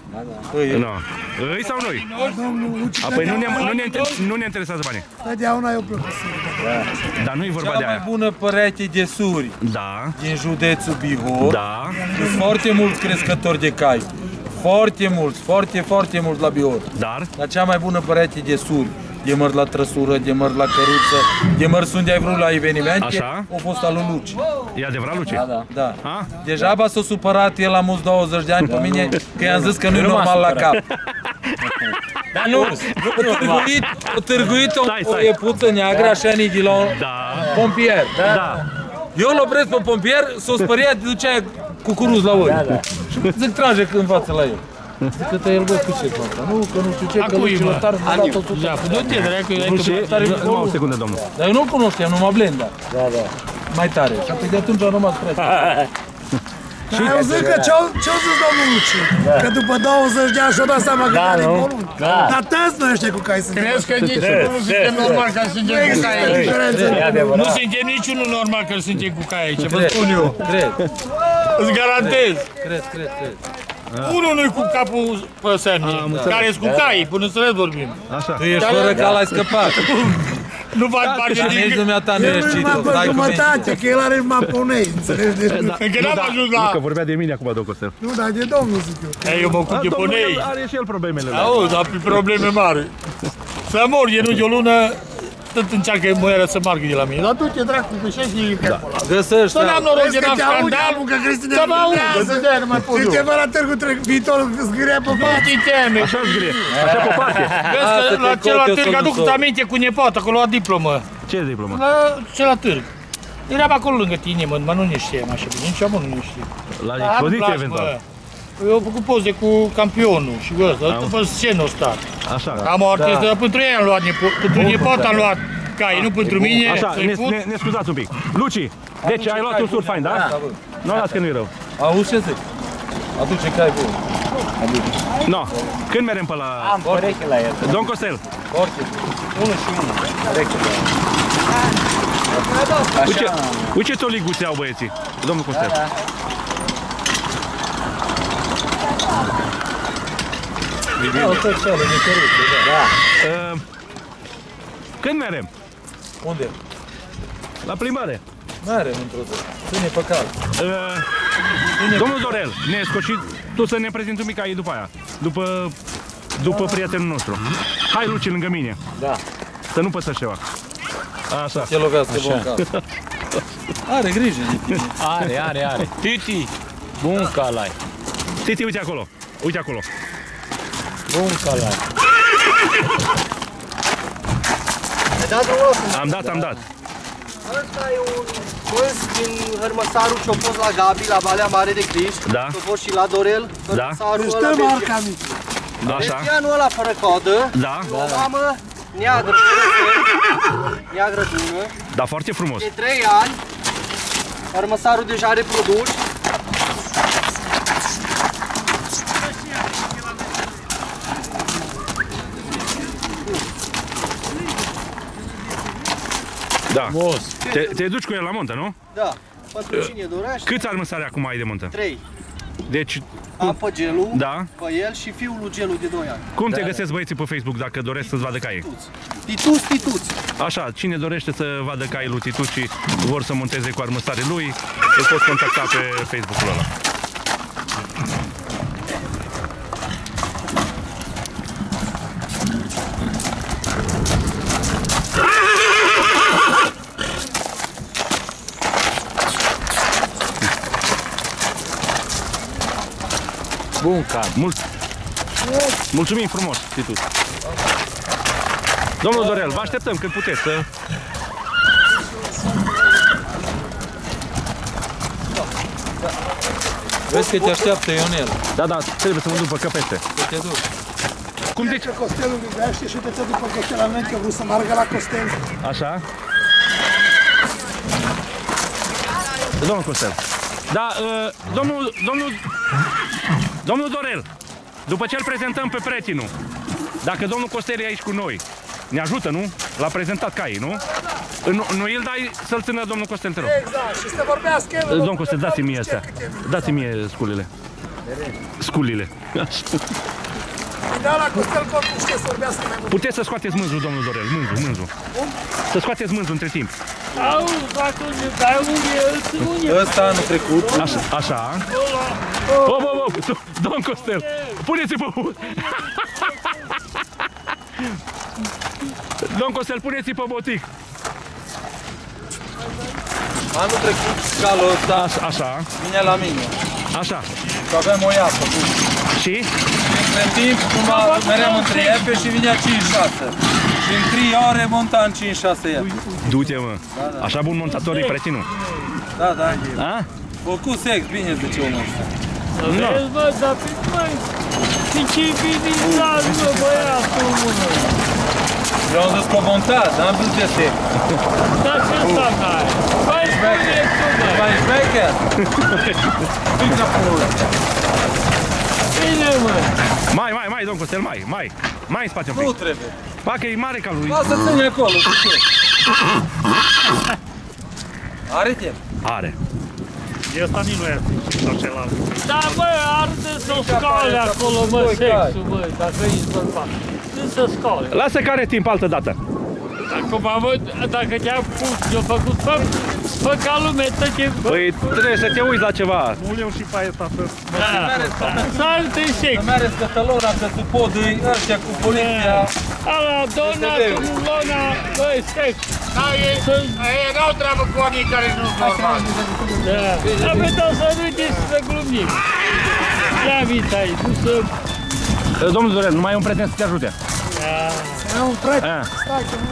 Îi sau noi? Apoi nu ne interesează banii. Totdeauna eu plăcut. Dar nu e vorba de aia. Cea mai bună părete de suri din județul Bihor. Sunt foarte mulți crescători de cai. Foarte mulți, foarte mulți la Bihor. Dar cea mai bună părete de suri, de măr la trăsură, de măr la căruță, de măr unde ai vrut la evenimente, a fost al lui Luci. E adevărat, Luci? Da. Deja s-a supărat el la mulți 20 de ani pe mine că i-am zis că nu-i normal la cap. Dar nu, o târguit o epuță neagră, așa nidi la un pompier. Eu îl opresc pe pompier, s-o spăriat, ducea cucuruz la oi. Și zic, trage în față la el. Zic că el văd cu ce cu asta. Nu, că nu știu ce, că Luci Lăptar mi-a dat tot. Da, du-te, dracu, o secundă, domnul. Dar eu nu-l cunoșteam, numai Blenda. Da. Mai tare. Și apoi de atunci am rămas preț. Și eu zic că ce-au zis domnul Luci? Că după 20 de ani și-o dat seama că e porunc. Dar tăți noi ăștia cu cai suntem. Crezi că niciunul nu suntem normal ca să suntem cu cai aici. Nu suntem niciunul normal că suntem cu cai aici, vă spun eu. Cred. Îți garantez. Cred. Unul nu-i cu capul pe semne, care-s cu caii, până să le vorbim. Tu ești fără cal, ai scăpat. Nu faci parte din... Nici dumneata nu ești citit. El nu-i jumătate, că el are numai ponei, înțelegi? Încă n-am ajuns la... Nu, că vorbea de mine acum, domnul Costel. Nu, dar de domnul zic eu. Eu mă ocup de ponei. Are și el problemele. Auzi, dar probleme mari. Să mor, e nu de o lună, tot încearcă muiera să margă de la mine. Dar du-te, dracu, pe și Găsești. să n-am noroc, n-am scandal, că Cristina și te vă la târgu viitorul zgâria pe față. Așa zgârie, așa pe față. Vezi că la celălalt târg, aduc-ți aminte cu nepoată, acolo la diplomă. Ce diplomă? La celălalt târg. Eram acolo lângă tine, mă, nu ne știam așa bine, nici amă nu ne știam. La expoziție, eventual? Eu am făcut poze cu campionul și cu ăsta, după scenă o stat. Așa. Am o artistă, dar pentru ei am luat, pentru nepoată am luat cai, nu pentru mine. Așa, ne scuzați un pic. Luci, deci ai luat un sur fain, da? Nu las că nu-i rău. Auzi ce zic? Aduce cai bun. No, când merem pe la... Am pereche la el. Domn Costel. Orice. 1 și 1. Pereche la el. Uite ce toliguțe au băieții, domnul Costel. Când merem? Unde? La plimbare. Merem într-o zi. Ține pe cal. Domnul Dorel, ne scoți și tu să ne prezinți un mic aici după aia. După prietenul nostru. Hai, Luci, lângă mine. Da. Să nu pățești ceva. Așa. Ce lovească bun cal. Are grijă de tine. Are. Titi, bun cal ai. Titi, uite acolo. Uite acolo. Bun cal ai. Ai dat drumul? Am dat. Ăsta e un mânz din Hărmăsarul ce-a fost la Gabi, la Valea Mare de Criș. Da. Ce-a fost și la Dorel. Hărmăsarul ăla belgianul ăla fără codă. Da. O mamă neagră, neagră bună. Da, foarte frumos. De 3 ani. Hărmăsarul deja reprodus. Da. Te duci cu el la montă, nu? Da. Pentru cine dorește. Câți armăsari acum ai de montă? 3. Deci... Am pe Gelu, da. pe el și fiul lui Gelu de 2 ani. Cum te găsesc băieții pe Facebook dacă doresc să-ți vadă caii? Tituț. Așa, cine dorește să vadă caii lui Tituț și vor să monteze cu armăsare lui, îl poți contacta pe Facebook-ul ăla. Bun cal. Mulțumim frumos, Titus. Domnul Dorel, vă așteptăm când puteți să... Vezi că te așteaptă Ionel. Da, trebuie să mă duc pe căpește. Să te duci. Cum zici? Costelul iubește și te după Costel al meu, că vreau să meargă la Costel. Așa? Domnul Costel. Da, domnul Dorel, după ce îl prezentăm pe prietenul, dacă domnul Costel e aici cu noi, ne ajută, nu? L-a prezentat caii, nu? Nu îl dai să-l țină domnul Costel, te rog. Exact, și să vorbească el. Domnul Costel, dați-mi mie astea. Dați-mi mie sculile. Sculile. Da, la Costel pot știe să vorbească mai mult. Puteți să scoateți mânzul, domnul Dorel, mânzul. Să scoateți mânzul între timp. Ăsta anul trecut. Așa. Domn Costel, puneți-i pe but. Domn Costel, puneți-i pe botic. Anul trecut calul ăsta așa vine la mine. Așa. Și avem o iapă. Și? Între timp, meream între iepe și vinea 5-6. Și în 3 ore monta în 5-6 iepe. Du-te, mă. Da. Așa bun montator e preținul. Da. A? Făcut sex, bine zice omul ăsta. Vezi, bă, dar pe ce bine lasă, băiatul, mână? Eu am zis că o montat, n-am zis de sex. Da, ce înseamnă aia? Băi, spune tu, băi. Băi, șmecher? Pică pula. Bine, mă. Mai, domn Costel, mai în spate un pic. Nu trebuie. Facă, e mare ca lui. Lasă ține acolo, cu ce? Are timp? Are. E ăsta nici nu e sau celălalt. Da, bă, arde să scale acolo, mă, sexul, bă, dacă ești bărbat. Nu să scale. Lasă că are timp altă dată. Acum, mă, dacă te-am pus, eu făcut fă ca lume, tăte... Păi trebuie să te uiți la ceva. Nu leu și paeta să... Salte șec! Mere scătălora că tu podui ăștia cu poliția. Ala, dona, lona, băi, șec! N-au treabă cu oamenii care nu-s normali. Da, pe tot să nu uite să glumim. Ia vita aici, nu să... Domnul Zoren, nu mai e un prieten să te ajute. E un prieten. Stai că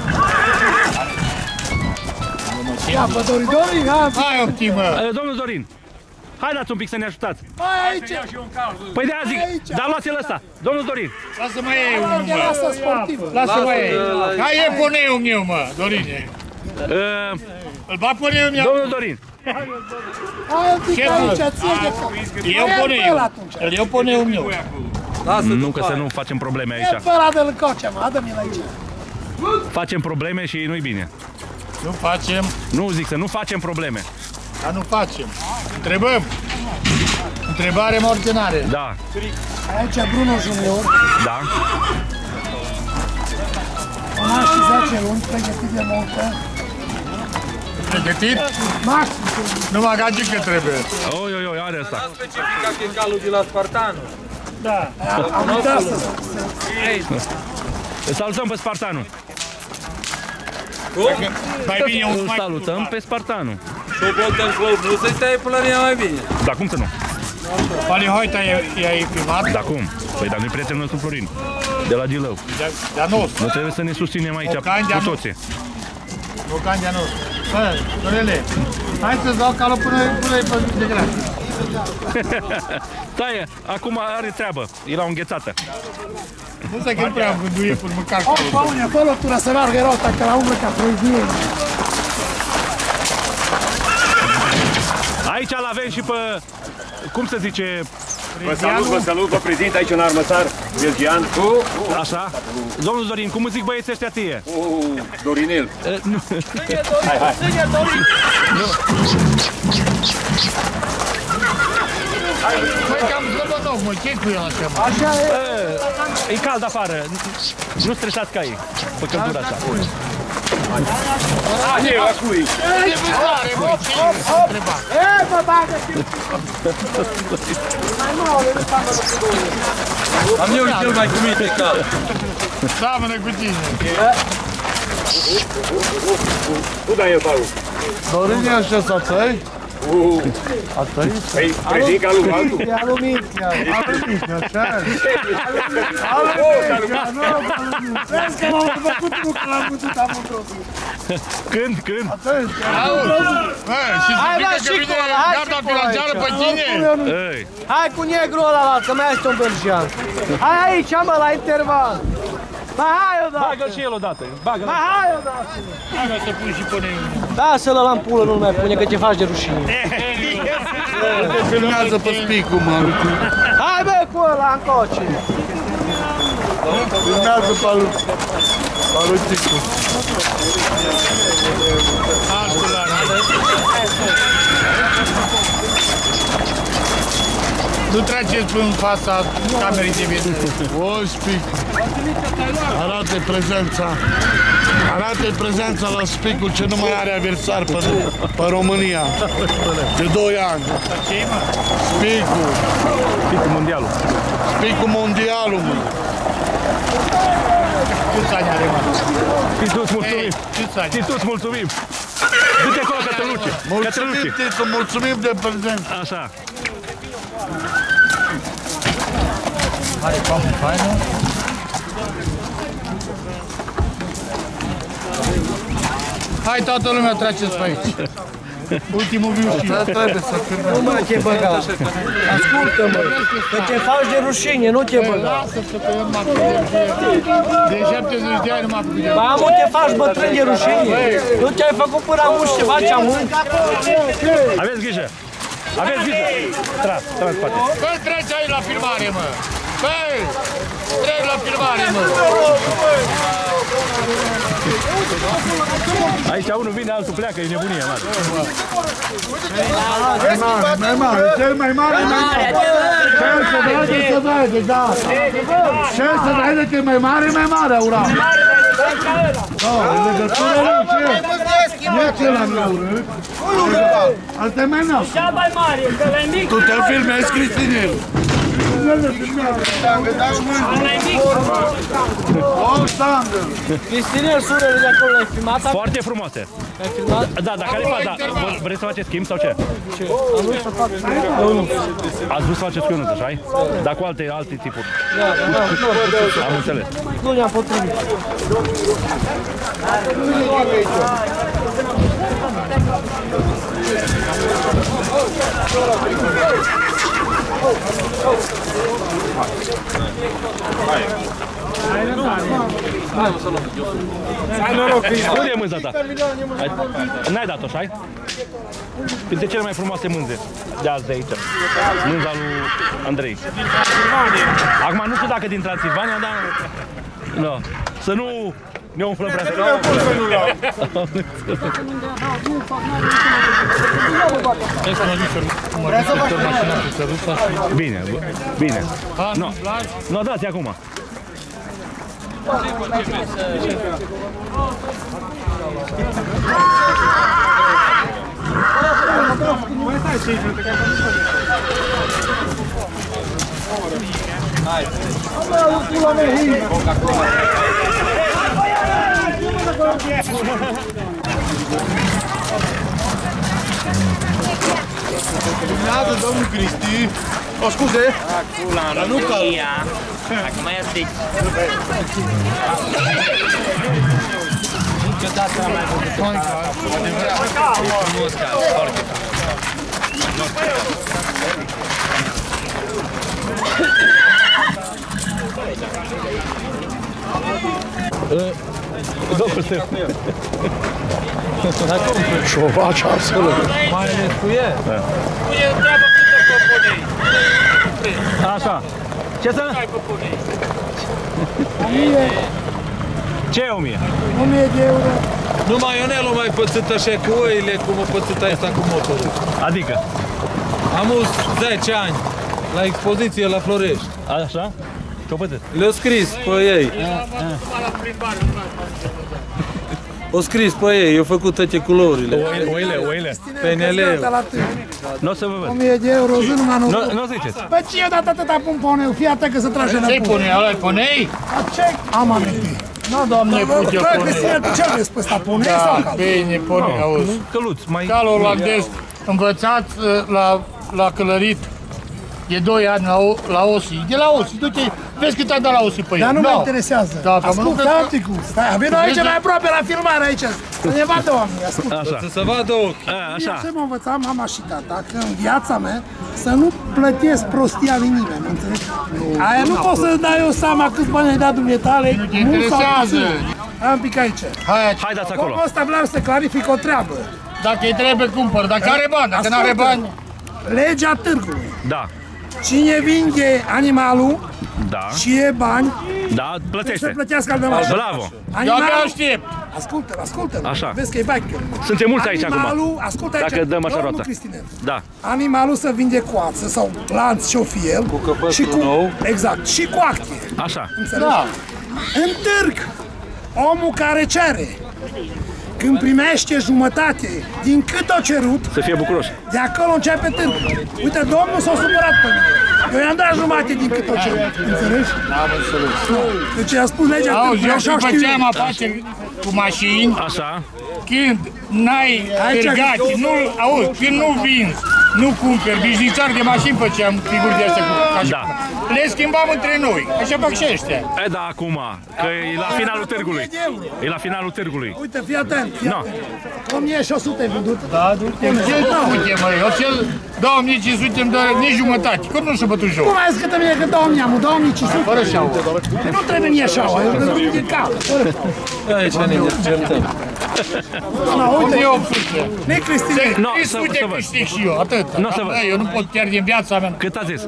nu. Ia, bă, Dori, hai optimă. Domnul Zorin, haideți un pic să ne ajutați. Hai aici. Păi de-aia zic, dar luați-l ăsta. Domnul Dorin. Lasă-mă ei unul, mă. Lasă-mă ei. Hai, e poneiul meu, mă, Dorine. Îl bag poneiul meu. Domnul Dorin. Hai un pic aici, ție de cap. Eu poneiul. Îl iau poneiul meu. Nu, că să nu facem probleme aici. E fără de-l încoce, mă, adă-mi-l aici. Facem probleme și nu-i bine. Nu facem. Nu, zic să nu facem probleme. Dar nu facem. Întrebăm. Întrebare ordinare. Da. Aici Bruno Junior. Da. Un an și 10 luni, pregătit de muncă. Pregătit? Maxim. Numai gagică trebuie. Oi, are asta. N-am specificat că e calul de la Spartanu. Da. Am uitat să... Îl salutăm pe Spartanu. Cum? Mai bine îl salutăm pe Spartanu. Și o boltă în club, nu să-i stai până la mine mai bine. Da, cum să nu? Palihoita e filmat? Da, cum? Păi, dar nu-i prietenul nostru Florin. De la Gilău. De-a nostru. Nu trebuie să ne susținem aici cu toții. Bocan de-a nostru. Bă, Dorele, hai să-ți dau calul până-i pe de grație. Stai, acum are treabă. E la o înghețată. Nu se că prea vânduie până măcar calul. O, Paune, fă lătură să meargă rău, că la umbră ca proibie. Aici l-avem și pe... Cum se zice? Vă salut, vă prezint aici un armăsar belgian. Așa? Domnul Dorin, cum îți zic băieții ăștia ție? Dorinel. Hai. Măi, cam zlăbănov, mă, ce-i cu el așa, mă? Așa e. E cald afară. Nu stresați ca ei, pe căldura asta. Eu, acui. E, bă, bagă și... Am eu cel mai cu mine cald. Seamănă cu tine. Unde ai eu, Paul? Dorine, așa să țăi? Asta-i? Păi, prezint ca lui altul. E aluminția. Aluminția, așa? Aluminția, nu, aluminția. Vezi că m-am făcut unul că l-am putut amândouă. Când? Bă, și se frică că vine garda financiară pe tine? Hai cu negru ăla, că mai este un belgian. Hai aici, mă, la interval. Mai hai odată. Bagă-l și el odată. Mai hai odată. Hai să pun și pune Lasă-l ăla în pulă, nu-l mai pune, că te faci de rușine. te filmează pe spicul, mă. Hai, bă, cu ăla, încoace. Filmează pe aluticul. Nu treceți în fața camerei de vedere. O, spic. Arată prezența la spicul ce nu mai are adversar pe România. De 2 ani. Spicul mondialul. Spicul mondialul, mă. Câți ani are, mă? Titus, mulțumim. Du-te acolo, Cătăluce. Mulțumim, Titu, mulțumim de prezență. Așa. Hai, pamă, faină. Hai, toată lumea, treceți pe aici. Ultimul viu și trebuie să filmăm. Nu mai te băga. Ascultă-mă, că te faci de rușine, nu te băga. Lasă-te că eu m-am de 70 de ani nu m-am făcut de rușine. Ba, mă, te faci bătrân de rușine. Nu te-ai făcut până acum ceva ce-am mult. Aveți grijă. Aveți grijă. Trag în spate. Bă, treci aici la filmare, mă. Bă, treci la filmare, mă. Aici unul vine, altul pleacă, e nebunie, mare. Mai mare, cel mai mare, cel să vede, da. Cel să vede că e mai mare, ura. în legătură cu ce? Nu e cel mai urât. Asta e mai nou. Cea mai mare, că la mic. Tu te filmezi, Cristinel. Cristinel, surele de acolo le-ai filmat? Foarte frumoase. Ai filmat? Da, dar care e faza? Vreți să faceți schimb sau ce? Ce? Am vrut să fac Ați vrut să faceți cu Ionuț, așa-i? Dar cu alte tipuri. Da. Am înțeles. Nu ne-am potrivit. Hai noroc, unde e mânza ta? N-ai dat-o, așa-i? Printre cele mai frumoase mânze de azi de aici. Mânza lui Andrei. Acum nu știu dacă din Transilvania, dar... No. Să nu ne umflăm prea Bine, bine. Nu, dați acum. Nada, domnul Cristi. O, scuze. Acula, nu Maria. Acum e strict. Niciodată n-am mai văzut. E frumos ca, foarte Șovaci absolut. Mai ales cu el. Cu el treabă câtă propunei. Așa. Ce să? 1000. Ce e 1000? 1000 de euro. Numai Ionelu mai pățit așa cu oile, cum a pățit asta cu motorul. Adică? Am us 10 ani la expoziție la Florești. Așa? Ce-o pățit? Le-au scris pe ei. O scris pe ei, eu făcut toate culorile. Oile. PNL-ul. Nu o să vă văd. 1000 de euro, zi numai nu. Nu ziceți. Bă, ce eu dat atâta pomponeu? Fii atent că se trage înapoi. Ce-i pune? Ăla-i punei? Ce? Am amintit. Nu, doamne, pute Bă, punei. Cristina, tu ce vezi pe ăsta? Punei sau Da, cal? bine, punei, auzi. Căluț, mai... Calul olandez, învățat la călărit. E 2 ani la Osi. De la Osi, du-te, vezi cât ai dat la Osi pe el. Dar nu mă interesează. Ascultă, tacticul. Stai, vino aici mai aproape la filmare aici. Să ne vadă oamenii, ascultă. Așa. Să se vadă ochii. Așa. Ce mă învățam mama și tata, că în viața mea să nu plătesc prostia lui nimeni, înțelegi? Aia nu poți să dai eu seama câți bani ai dat dumneitale. Nu te interesează. Hai un pic aici. Hai dați acolo. Acum ăsta vreau să clarific o treabă. Dacă îi trebuie, cumpăr. Dacă are bani, dacă nu are bani... Legea târgului. Da. Cine vinde animalul și e bani, da, plătește. să plătească al de mașină. Bravo. Eu aștept. Ascultă-l. Așa. Vezi că e biker. Suntem mulți aici acum. Animalul, ascultă aici. Dacă dăm așa roata. Da. Animalul să vinde coață sau lanț și-o fi el. Și cu nou. Exact. Și cu actie. Așa. Înțelegi? Da. În târg, omul care cere, când primește jumătate din cât o cerut, să fie bucuros. De acolo începe târgul. Uite, domnul s-a supărat pe mine. Eu i-am dat jumătate din cât o cerut. Înțelegi? N-am înțeles. Deci i-a spus legea târgului. Auzi, eu când făceam afaceri cu mașini, așa, când n-ai târgat, auzi, când nu vinzi, nu cumperi, bișnițari de mașini făceam figuri de astea cu da. Le schimbam între noi, așa fac și ăștia. E da, acum, că e la finalul târgului. E la finalul târgului. Uite, fii atent, fii atent. 1100 ai vândut? Da, du-te. Uite, măi, acel 2500 îmi dă nici jumătate, cum nu și-a bătut joc. Cum ai zis că mie că 2000 am, 2500? Fără șaua. Nu trebuie mie șaua, eu trebuie din cap. Aici ne certăm. Uite, 1800. Ne, Cristina. 300 câștig și eu, atât. Eu nu pot pierde din viața mea. Cât a zis?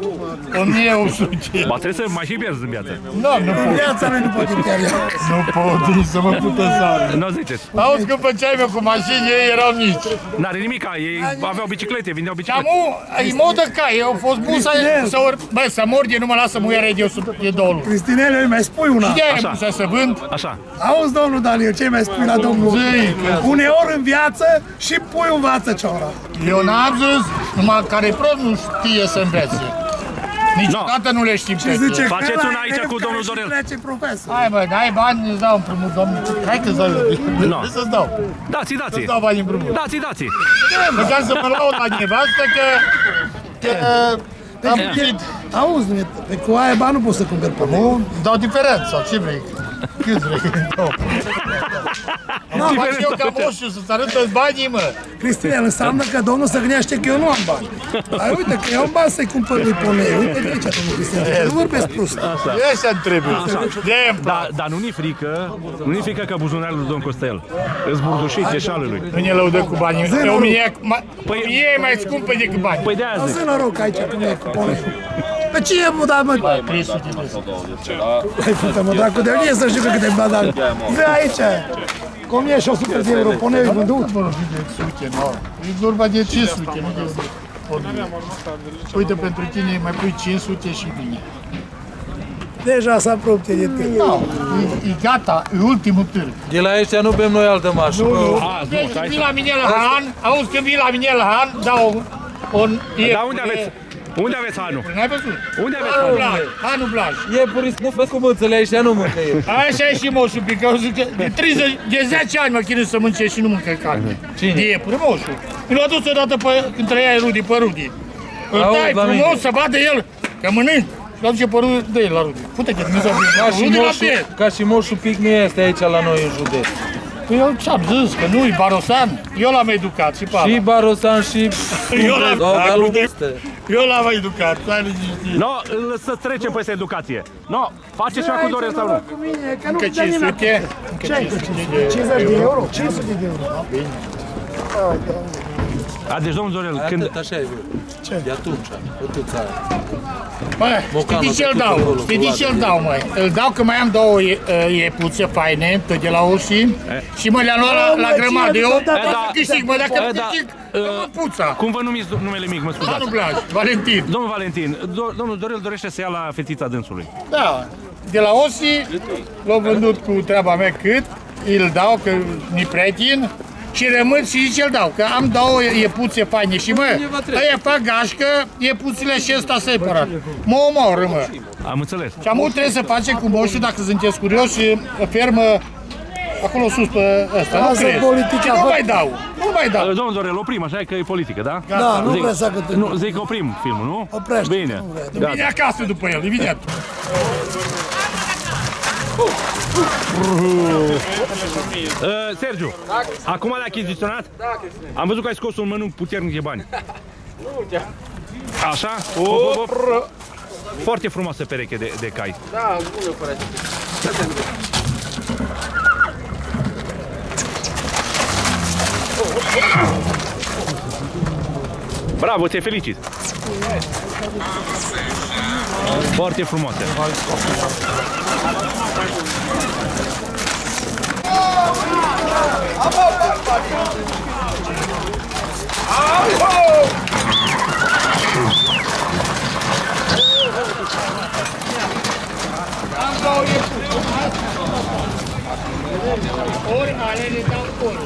1800. Ba, trebuie să mai și pierzi în viață. Nu pot. Viața mea nu pot pierde. Nu pot, să mă pută sară. Nu ziceți. Auzi, când făceam eu cu mașini, ei erau mici. N-are nimic, ei aveau biciclete, vindeau biciclete. Am e modă caie, au fost bun să mor de nu mă lasă muiarea de 2 luni. Cristinele, îi mai spui una. Și de-aia am pus să vând. Așa. Auzi, domnul Daniel, ce mai spui la domnul? Uneori în viață și pui învață ciora. Eu n-am zis, numai care prost nu știe să învețe. Niciodată nu le știm pe zice, faceți una aici cu domnul Dorel. Hai bă, dai bani, îți dau împrumut, domnul. Hai că-ți dau eu. Să-ți dau. Dați. Să-ți dau bani împrumut. Dați. Măcar să mă laud la nevastă că... Auzi, pe cu aia bani nu poți să cumperi pe nu? Dau diferența, ce vrei? Cât vrei? Fac eu ca moșul să-ți arătă-ți banii, mă. Cristinel, înseamnă că domnul se gândește că eu nu am bani. Dar uite că eu am bani să-i cumpăr lui Ponei. Uite de aici, domnul Cristinel, nu vorbesc prost. Așa-mi trebuie. Dar nu-i frică că buzunarul lui domn Costel îți burdușite șalului. Nu ne lăudă cu banii. Mie e mai scumpă decât bani. Păi de-aia zic. Zi noroc aici, cum e cu Ponei. Pe ce e, da, mă? 300 de lei. Hai, pută-mă, dracu, de unde să știu că câte bani dai? Vă aici. 1100 de euro, Ponei vândut? E vorba de 500, nu de uite, pentru tine mai pui 500 și bine. Deja s-a apropie de tine. Da, e gata, e ultimul târg. De la ăștia nu bem noi altă mașă. Vii la mine la Han, auzi când vii la mine la Han, dau un... Dar unde aveți Hanul? N-ai văzut? Unde aveți Hanul? Hanul Blaj. E puris, nu faci cu mâțele ăștia, nu mâncă el. Așa e și moșul, că de 10 ani mă chinui să mânce și nu mâncă carne. Cine? De iepure, moșul. Mi l-a dus odată între ea Rudi, pe Rudi. Îl dai frumos să vadă el, că mănânc. Și l-a duce pe Rudi, dă-i la Rudi. Pute că Dumnezeu ca și moșul pic nu este aici la noi în județ. Păi eu ți-am zis că nu-i barosan, eu l-am educat și pe ala. Și barosan și... Eu l-am educat, stai liniștit. No, să trecem peste educație. No, faceți și cu Dorel sau nu? Încă 500? Ce ai cu 50 de euro? 500 de euro. Bine. Deci, domnul Dorel, când... Atât, așa e, ce? De atunci, atât aia. Bă, știi de ce-l dau? Știi de ce-l dau, măi? Îl dau că mai am 2 iepuțe faine, tot de la Oși, și mă le-am luat la grămadă. Eu câștig, mă, dacă câștig, puța. Cum vă numiți numele mic, mă scuzați? Hanul Blaj, Valentin. Domnul Valentin, domnul Dorel dorește să ia la fetița dânsului. Da, de la Oși, l-au vândut cu treaba mea cât, îl dau, că mi prieten. Și rămân și zice îl dau, că am 2 iepuțe faine și mă, ăia fac gașcă, iepuțile și ăsta separat. Mă omoră, mă. Am înțeles. Și amul trebuie să facem cu moșul, dacă sunteți curioși, fermă acolo sus pe ăsta, nu crezi? Și nu mai dau, nu mai dau. Domnul Dorel, oprim, așa că e politică, da? Da, nu vrea să câte. Nu, zic că oprim filmul, nu? Oprește. Bine. Vine acasă după el, evident. Sergiu, acum l-ai achiziționat? Da, achiziționat. Am văzut că ai scos un mănânc puternic de bani. Nu, chiar. Așa? Foarte frumoasă pereche de cai. Da, bună pereche. Bravo, te felicit! Foarte frumoase. Ori alele dau ori.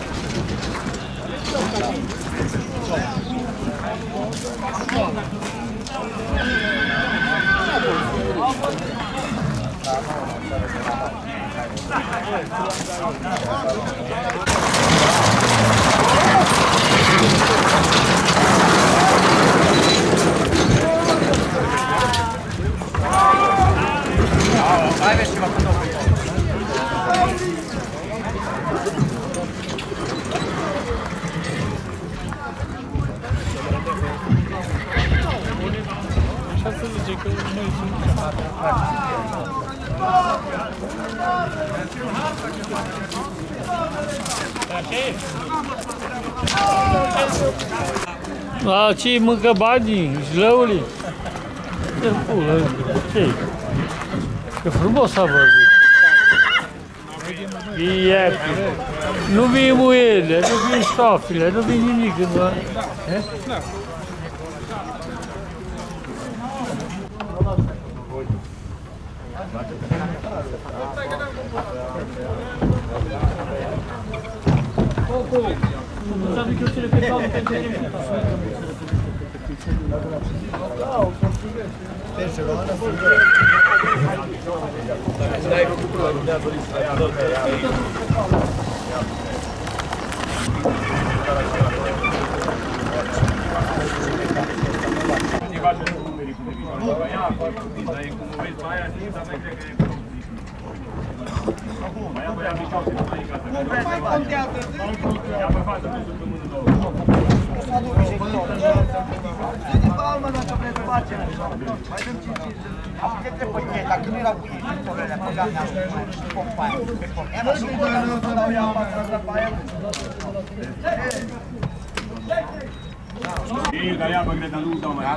Hai vezi ceva cu nou. Așa se zice că noi suntem. La ce mâncă banii, jlăuli? Ce pulă, ce? Că frumos a vorbit. Nu vin muiele, nu vin stafile, nu vin nimic. Dacă nu era cu ei, le băgam și compaia. Era și cu aia, nu dau ea apă pe aia. Sì, da Iapa che da Luta, ma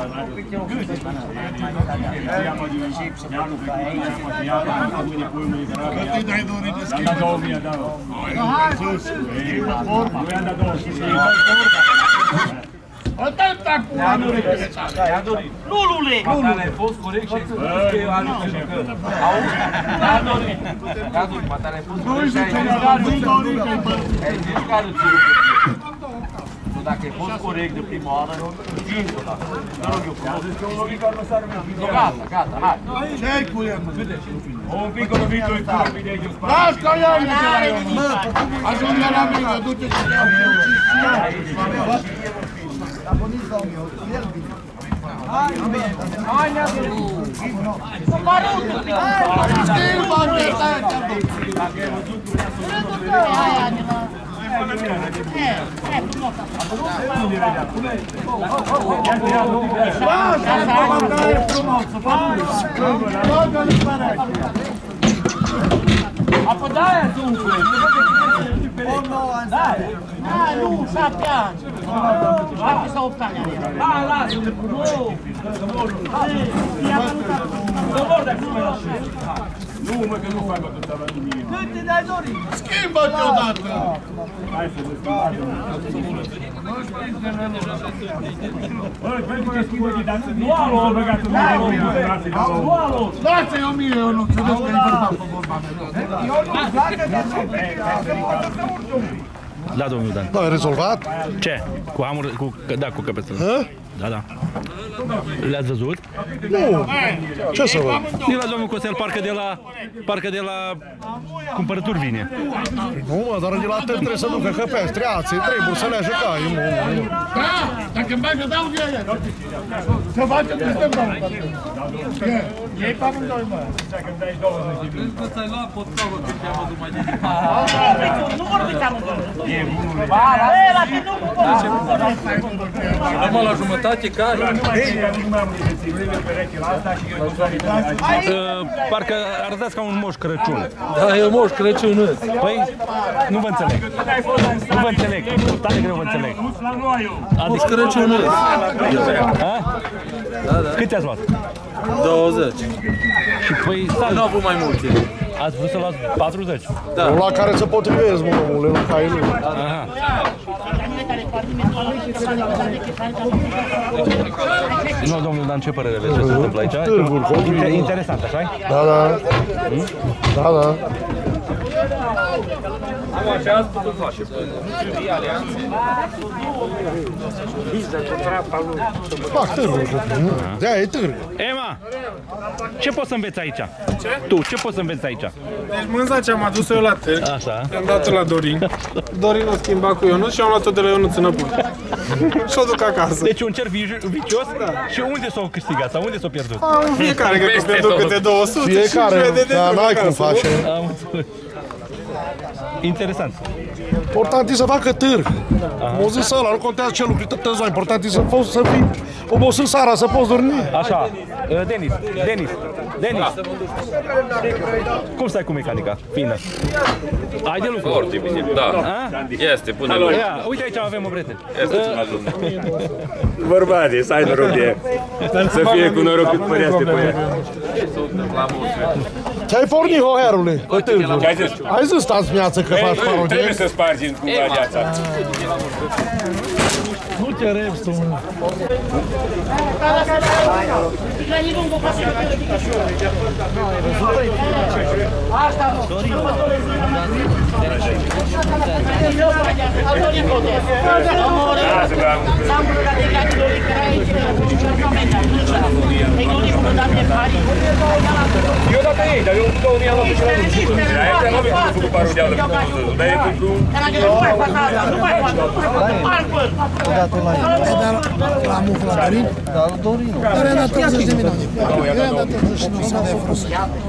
Lulule! Matale, fost corect și ai spus că eu am zis că... Auzi? Caduri, Matale, fost corect și ai zis că ai zis că are dacă ai fost corect de prima oară, zi-o la. Mă rog eu frumos. Zice un lovit care lăsare mea. Gata, gata, hai. Ce-ai cu el? Un pic o lovit, doi cu lovit de aici în spate. Las că ia ele de la el. Ajunge la mine, duce-te de la mine. Aboniți la mine, el vine. Hai, ne-a cu barutul! Știi, bani, stai aici. Apoi de-aia se umple. Da, nu, 7 ani. 7 sau 8 ani. Hai, lasă, nu. Să mor dacă nu mai lași. Nu, mă, că nu fac atâta la nimic. Câte de-ai dorit? Schimbă-te odată! Hai să vă Băi, pentru că schimbă-te, dar nu alo, băgat în nu alo! Lasă-i 1000 eu nu, să vezi că-i bărbat pe vorba mea. Eu nu, dacă te poate să urci un pic. Da, domnul Dan. Da, rezolvat? Ce? Cu amur, da, cu căpețele. Da, da. Le-ați văzut? Nu. Ce să văd? E la domnul Costel, parcă de la cumpărături vine. Nu, mă, dar de la tăi trebuie să ducă căpeți, treații, trebuie să le juca. Da, dacă-mi bagă, dau de aia. Să facem că stăm, doamnă. Ei pe amândoi, mă. Crezi că ți-ai luat potcavă când te-am văzut mai departe? Nu vorbiți amândoi. E bunul. Ba, la tine nu Rămă la jumătate care? Parcă arătați ca un moș Crăciun. Da, e moș Crăciun. Păi, nu vă înțeleg. Nu vă înțeleg. Tare greu vă înțeleg. Moș Crăciun. Cât ți-ați luat? 20. Și păi, nu au avut mai multe. Ați vrut să luați 40? Da. La care se potrivezi, mă, omule, nu ca el. Aha. Nu, domnul Dan, ce părere aveți ce se întâmplă aici? Interesant, așa-i? Da, da. Da, da. Am așa putut face. Fac târgul, de-aia e târg. Ema, ce poți să înveți aici? Ce? Tu, ce poți să înveți aici? Deci mânza ce am adus-o eu la târg, am dat-o la Dorin. Dorin o schimba cu Ionuț și am luat-o de la Ionuț înapoi. Și o duc acasă. Deci un cerc vicios? Da. Și unde s-o câștigat sau unde s-o pierdut? Fiecare cred că pierdut câte 200 fiecare, și vede de dar n-ai cum acasă, face. Interesant. Important e să facă târg. M-a zis ăla, nu contează ce lucruri tătăți, important e să poți să fii obosit seara, să poți dormi. Așa, Denis. Cum stai cu mecanica fină? Ai de lucru? Foarte bine, da. Este, până lui. Uite aici avem o prieten. Bărbate, să ai noroc de ea. Să fie cu noroc cât păreaste pe ea. Ce-ai pornit, hoherule? Ce ai zis? Ai zis, stați viață că faci parodie? Trebuie să spargem cumva viața. Du-te repstul, mă. Eu dacă ei, dar eu 2000 am luat pe celălalt. Aia te-am luat pentru făcut parodială. Dar e pentru... La muf la Dorin? Da, la Dorin. Dar i-am dat 80 de minute. Eu i-am dat 89 să de frus.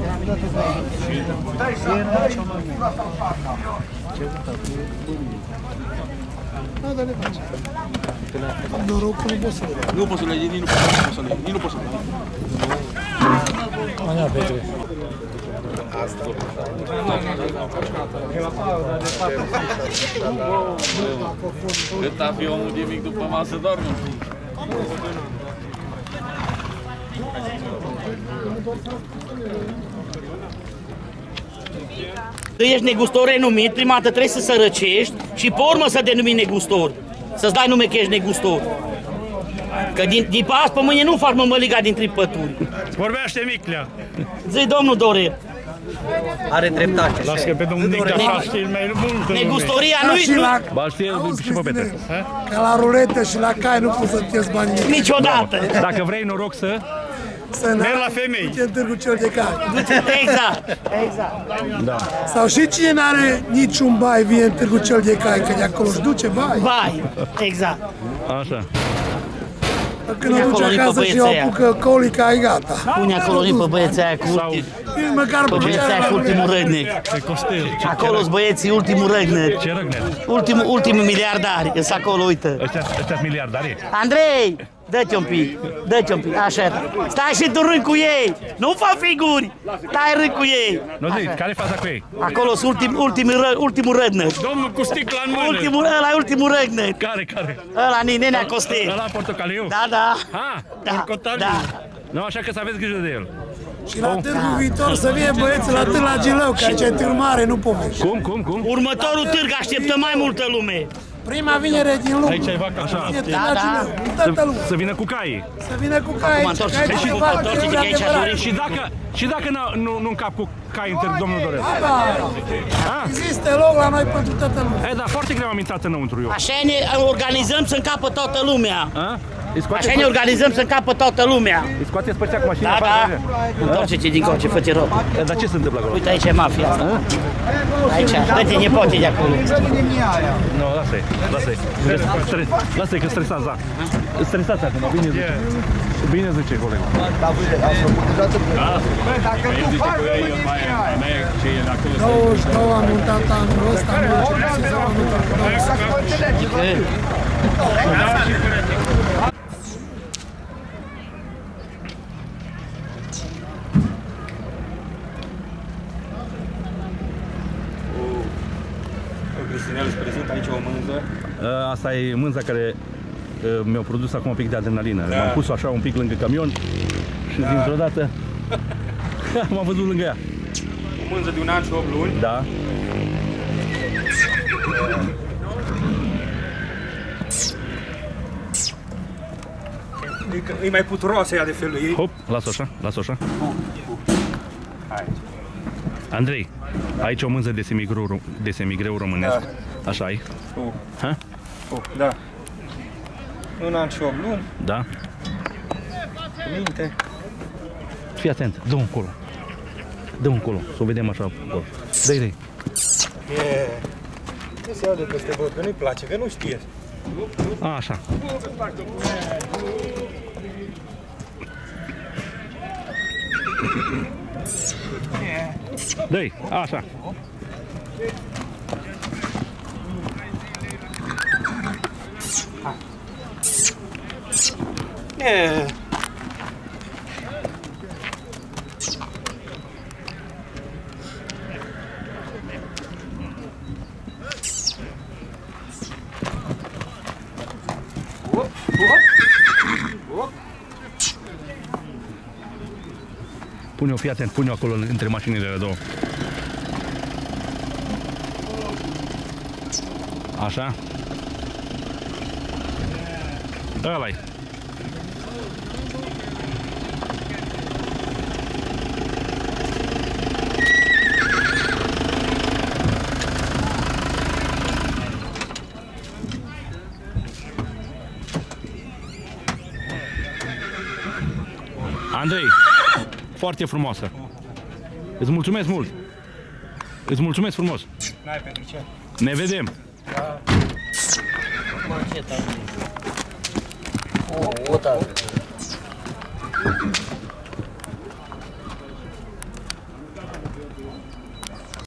Da, da, le faci. Noroc că nu poți să le iei. Nu poți să le iei, nici nu poți să le iei. Manea, Petre. Cât a fi omul de mic după masă doarme. Tu ești negustor renumit, prima dată trebuie să sărăcești și pe urmă să denumi negustor. Să-ți dai nume că ești negustor. Că din pe azi pe mâine nu faci mămăliga din tripături. Vorbește Miclea. Zi, domnul Dorel. Are dreptate. Lasă pe domnul Nic, așa știi mai mult. Negustoria nu-i... Ba știe și pe Petre. Ca la ruletă și la cai nu poți să pierzi banii. Niciodată. Dacă vrei noroc să... mergi la femei. Duce în târgu cel de cai. Exact. Exact. Da. Sau și cine n-are niciun bai vine în târgu cel de cai, că de acolo își duce bai. Bai. Exact. Așa. Când o duce acasă și o apucă colica, e gata. Pune acolo pe băieții aia cu ultimul răgnec. Acolo-s băieții ultimul răgnec. Ce răgnec? Ultimul miliardari, sunt acolo, uite. Ăștia-s miliardari? Andrei, dă-te un pic, dă-te un pic, așa. Stai și tu rând cu ei, nu fă figuri, stai rând cu ei. Nu zic, care e faza cu ei? Acolo sunt ultimul răgnec. Domnul cu sticla în mână. Ăla e ultimul răgnec. Care? Ăla, nenea Costel. Ăla portocaliu? Da. Da. Nu, așa că să aveți grijă de el. Și la târgul viitor să vie băieții la târg la Gilău, că aici e târg mare, nu povești. Cum? Următorul târg așteptăm mai multă lume. Prima vinere din lume. Aici e vaca, așa. Să vină cu caii. Să vină cu caii. Și dacă nu încap cu cai în târg, domnul Dorel? Există loc la noi pentru toată lumea. Dar foarte greu am intrat înăuntru eu. Așa ne organizăm să încapă toată lumea. Așa ne organizăm să încapă toată lumea. Îi scoateți pe cea cu mașina? Da. Întoarce-te din coace, fă-te rău. Dar ce se întâmplă acolo? Uite, aici e mafia asta. Aici, dă-te nepote de acolo. Nu, lasă-i. Lasă-i că stresați, da. Stresați acum, bine zice colegul. Dacă nu faci, rămâne 22 am montat anul ăsta, Cristinel îți prezint aici o mânză. Asta e mânza care mi-a produs acum un pic de adrenalină. M-am pus așa un pic lângă camion și dintr-o dată m-am văzut lângă ea. O mânză de 1 an și 8 luni. Da. E mai puturoasă ea de felul ei. Hop, lasă-o așa. Hai. Andrei, aici o mânză de semigreu românesc. Da. Așa ai? Da. 1 an și 8 luni. Da. Cu minte. Fii atent, dă-o încolo. Dă-o încolo, să o vedem așa acolo. Dă-i. Nu se aude peste vot, că nu-i place, că nu știe. Așa. Dă-i, așa. Pune-o, fii atent, pune-o acolo între mașinile două. Așa. Ăla-i. Andrei, foarte frumoasă. Îți mulțumesc mult. Îți mulțumesc frumos. N-ai pentru ce? Ne vedem. Da. Mancheta. O,